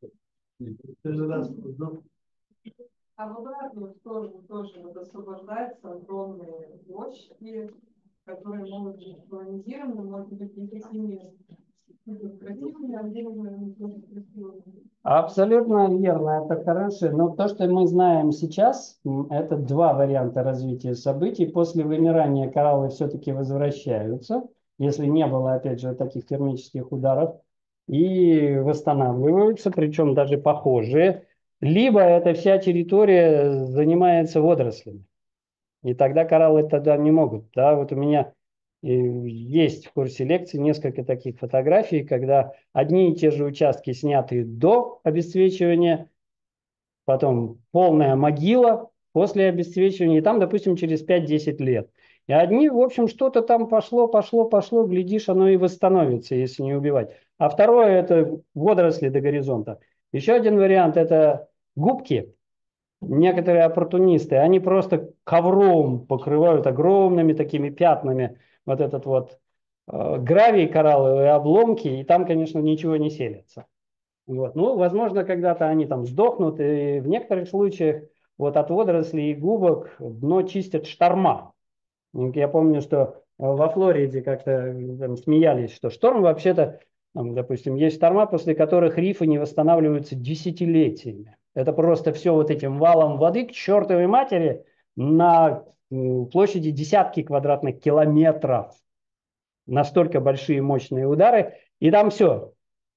А в обратную сторону тоже вот освобождаются огромные площади, которые могут быть колонизированы, может быть, не такими красивыми, а где-нибудь тоже красивыми. Абсолютно верно, это хорошо. Но то, что мы знаем сейчас, м, это два варианта развития событий. После вымирания кораллы все-таки возвращаются, если не было, опять же, таких термических ударов, и восстанавливаются, причем даже похожие. Либо эта вся территория занимается водорослями. И тогда кораллы тогда не могут. Да, вот у меня э, есть в курсе лекции несколько таких фотографий, когда одни и те же участки сняты до обесцвечивания, потом полная могила после обесцвечивания, и там, допустим, через пять-десять лет. И одни, в общем, что-то там пошло, пошло, пошло, глядишь, оно и восстановится, если не убивать. А второе – это водоросли до горизонта. Еще один вариант – это губки. Некоторые оппортунисты, они просто ковром покрывают огромными такими пятнами вот этот вот э, гравий, коралловые обломки, и там, конечно, ничего не селится. Вот. Ну, возможно, когда-то они там сдохнут, и в некоторых случаях вот от водорослей и губок дно чистят шторма. Я помню, что во Флориде как-то там смеялись, что шторм вообще-то, там, допустим, есть шторма, после которых рифы не восстанавливаются десятилетиями. Это просто все вот этим валом воды к чертовой матери на площади десятки квадратных километров. Настолько большие мощные удары. И там все.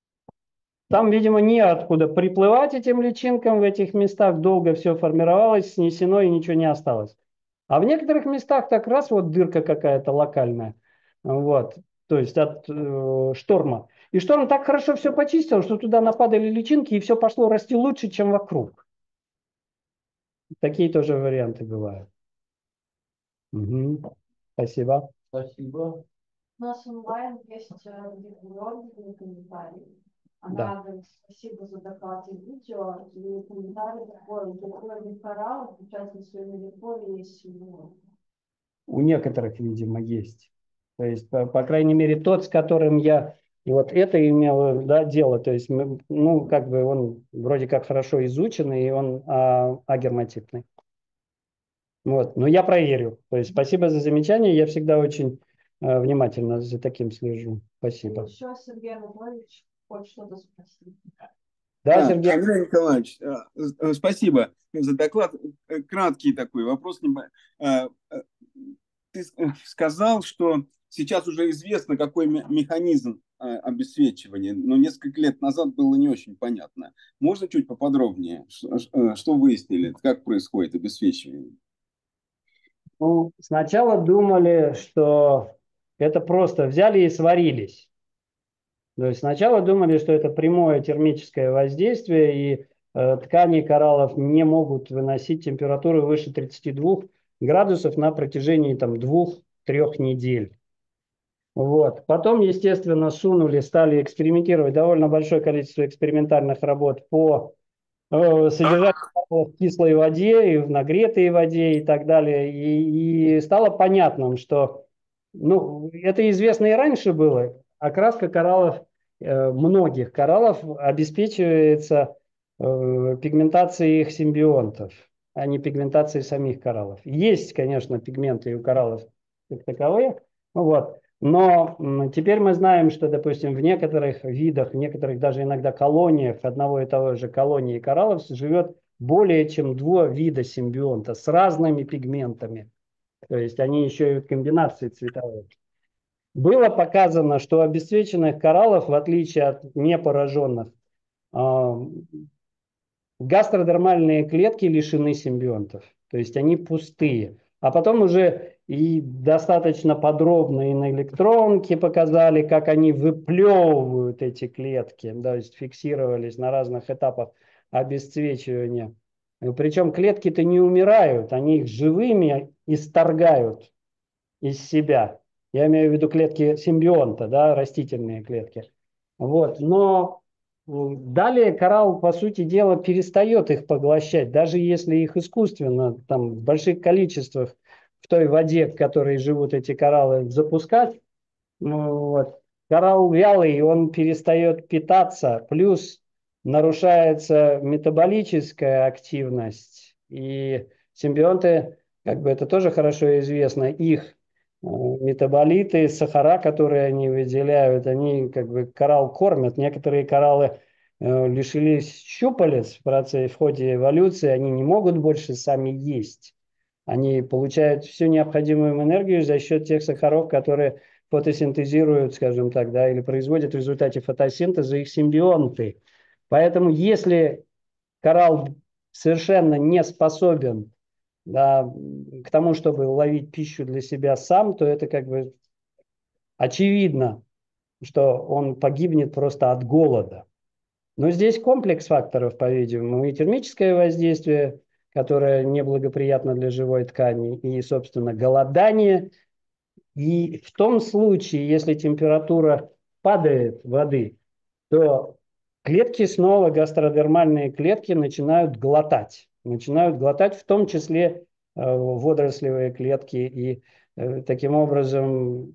Там, видимо, неоткуда приплывать этим личинкам в этих местах. Долго все формировалось, снесено и ничего не осталось. А в некоторых местах так раз вот дырка какая-то локальная. Вот. То есть от э, шторма. И шторм так хорошо все почистил, что туда нападали личинки, и все пошло расти лучше, чем вокруг. Такие тоже варианты бывают. Угу. Спасибо. Спасибо. У нас онлайн есть регулярные комментарии. Она Да. говорит, спасибо за доклад и видео. И комментарий такой, такой коралл, в частности, у Мелиполи есть сильно. У некоторых, видимо, есть. То есть, по, по крайней мере, тот, с которым я и вот это имел, да, дело. То есть, мы, ну, как бы он вроде как хорошо изученный, и он а, агермотипный. Вот. Но я проверю. То есть, спасибо за замечание. Я всегда очень а, внимательно за таким слежу. Спасибо. Еще Сергей Анатольевич хочет что-то спросить. Да, А, Сергей? Андрей Николаевич, а, э, спасибо за доклад. Э, Краткий такой вопрос. А, э, Ты с- э, сказал, что сейчас уже известно, какой ме- механизм а, обесцвечивания, но несколько лет назад было не очень понятно. Можно чуть поподробнее? Ш- ш- э, Что выяснили? Как происходит обесцвечивание? Ну, сначала думали, что это просто взяли и сварились. То есть сначала думали, что это прямое термическое воздействие, и э, ткани кораллов не могут выносить температуры выше тридцати двух градусов на протяжении там, двух-трех недель. Вот. Потом, естественно, сунули, стали экспериментировать довольно большое количество экспериментальных работ по э, содержанию кораллов в кислой воде и в нагретой воде и так далее. И, и стало понятным, что ну, это известно и раньше было. Окраска кораллов, э, многих кораллов обеспечивается э, пигментацией их симбионтов, а не пигментацией самих кораллов. Есть, конечно, пигменты у кораллов как таковые, вот. Но м, теперь мы знаем, что, допустим, в некоторых видах, в некоторых даже иногда колониях одного и того же колонии кораллов живет более чем два вида симбионта с разными пигментами. То есть они еще и в комбинации цветовой. Было показано, что у обесцвеченных кораллов, в отличие от непораженных, а, гастродермальные клетки лишены симбионтов, то есть они пустые. А потом уже и достаточно подробно и на электронке показали, как они выплевывают эти клетки, то есть фиксировались на разных этапах обесцвечивания. Причем клетки-то не умирают, они их живыми исторгают из себя. Я имею в виду клетки симбионта, да, растительные клетки. Вот. Но далее коралл, по сути дела, перестает их поглощать, даже если их искусственно, там, в больших количествах в той воде, в которой живут эти кораллы, запускать. Ну, вот. Коралл вялый, он перестает питаться, плюс нарушается метаболическая активность. И симбионты, как бы это тоже хорошо известно, их метаболиты, сахара, которые они выделяют, они как бы коралл кормят. Некоторые кораллы э, лишились щупалец в процессе, в ходе эволюции, они не могут больше сами есть. Они получают всю необходимую энергию за счет тех сахаров, которые фотосинтезируют, скажем так, да, или производят в результате фотосинтеза их симбионты. Поэтому если коралл совершенно не способен, да, к тому, чтобы ловить пищу для себя сам, то это как бы очевидно, что он погибнет просто от голода. Но здесь комплекс факторов, по-видимому, и термическое воздействие, которое неблагоприятно для живой ткани, и, собственно, голодание. И в том случае, если температура падает воды, то клетки снова, гастродермальные клетки, начинают глотать. Начинают глотать в том числе э, водорослевые клетки. И э, таким образом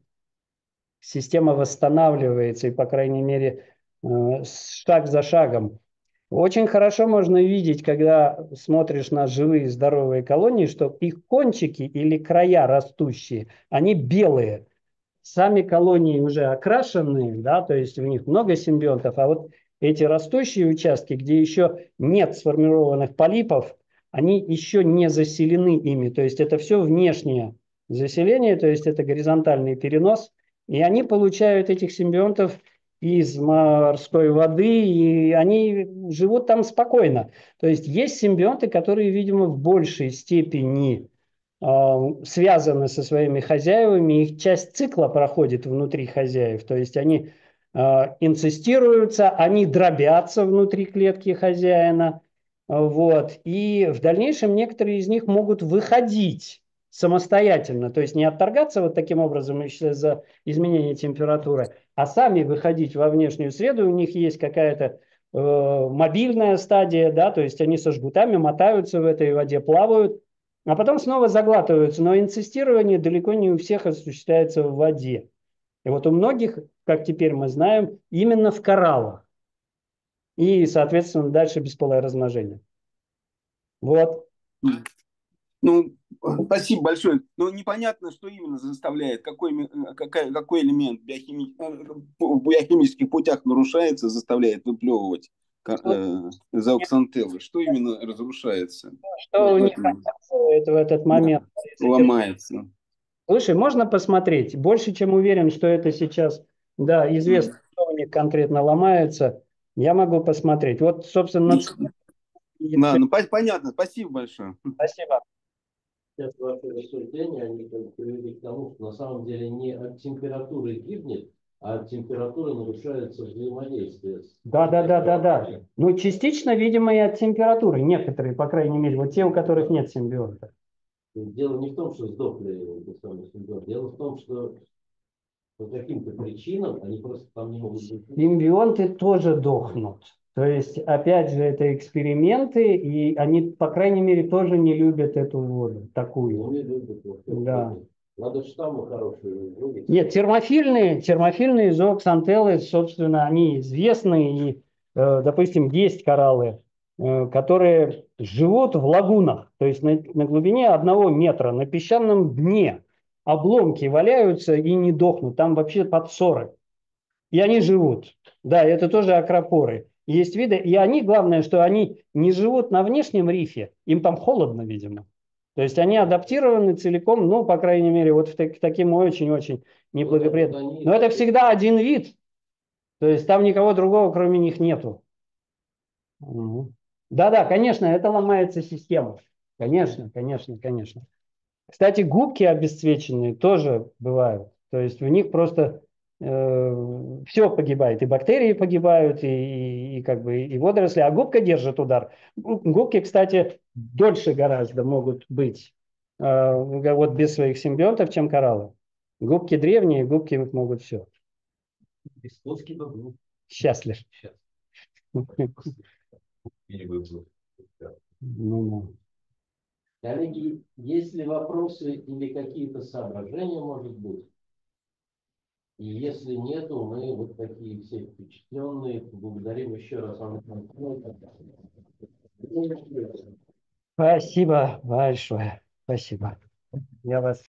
система восстанавливается, и, по крайней мере, э, шаг за шагом. Очень хорошо можно видеть, когда смотришь на живые здоровые колонии, что их кончики или края растущие, они белые. Сами колонии уже окрашенные, да, то есть в них много симбионтов, а вот эти растущие участки, где еще нет сформированных полипов, они еще не заселены ими, то есть это все внешнее заселение, то есть это горизонтальный перенос, и они получают этих симбионтов из морской воды, и они живут там спокойно. То есть есть симбионты, которые, видимо, в большей степени связаны со своими хозяевами, их часть цикла проходит внутри хозяев, то есть они э, инцестируются, они дробятся внутри клетки хозяина, вот, и в дальнейшем некоторые из них могут выходить самостоятельно, то есть не отторгаться вот таким образом из-за изменения температуры, а сами выходить во внешнюю среду, у них есть какая-то э, мобильная стадия, да, то есть они со жгутами мотаются в этой воде, плавают, а потом снова заглатываются. Но инцестирование далеко не у всех осуществляется в воде. И вот у многих, как теперь мы знаем, именно в кораллах. И, соответственно, дальше бесполое размножение. Вот. Ну, спасибо большое. Но непонятно, что именно заставляет, какой, какой, какой элемент в биохими, в биохимических путях нарушается, заставляет выплевывать э, зооксантеллы. Что именно разрушается? Что у них происходит в этот момент? Да, ломается. Слушай, можно посмотреть? Больше чем уверен, что это сейчас, да, известно, что у них конкретно ломается. Я могу посмотреть. Вот, собственно... Да, ну, понятно. Спасибо большое. Спасибо. Сейчас ваши рассуждения, они привели к тому, что на самом деле не от температуры гибнет, а от температуры нарушается взаимодействие. Да, да, да, да, да. Ну, частично, видимо, и от температуры. Некоторые, по крайней мере, вот те, у которых нет симбионта. Дело не в том, что сдохли симбионты. Дело в том, что по каким-то причинам они просто там не могут быть. Симбионты тоже дохнут. То есть, опять же, это эксперименты, и они, по крайней мере, тоже не любят эту воду, такую. Ну, не любят. Да. Надо штаммы хорошие. Нет, термофильные, термофильные зооксантеллы, собственно, они известны. И, э, допустим, есть кораллы, э, которые живут в лагунах, то есть на, на глубине одного метра, на песчаном дне. Обломки валяются и не дохнут, там вообще под сорок. И они живут. Да, это тоже акропоры. Есть виды, и они, главное, что они не живут на внешнем рифе, им там холодно, видимо. То есть они адаптированы целиком, ну, по крайней мере, вот к таким очень-очень неблагоприятным. Но это всегда один вид. То есть там никого другого, кроме них, нету. Угу. Да-да, конечно, это ломается система. Конечно, конечно, конечно. Кстати, губки обесцвеченные тоже бывают. То есть у них просто э, все погибает. И бактерии погибают, и, и, и как бы и водоросли. А губка держит удар. Гу- Губки, кстати, дольше гораздо могут быть э, вот без своих симбионтов, чем кораллы. Губки древние, губки могут все. Искусский был Счастлив. сейчас Ну, перевыпуск. ну. Коллеги, есть ли вопросы или какие-то соображения, может быть? И если нету, мы вот такие все впечатленные, благодарим еще раз Анну Антоновну. Спасибо большое. Спасибо. Я вас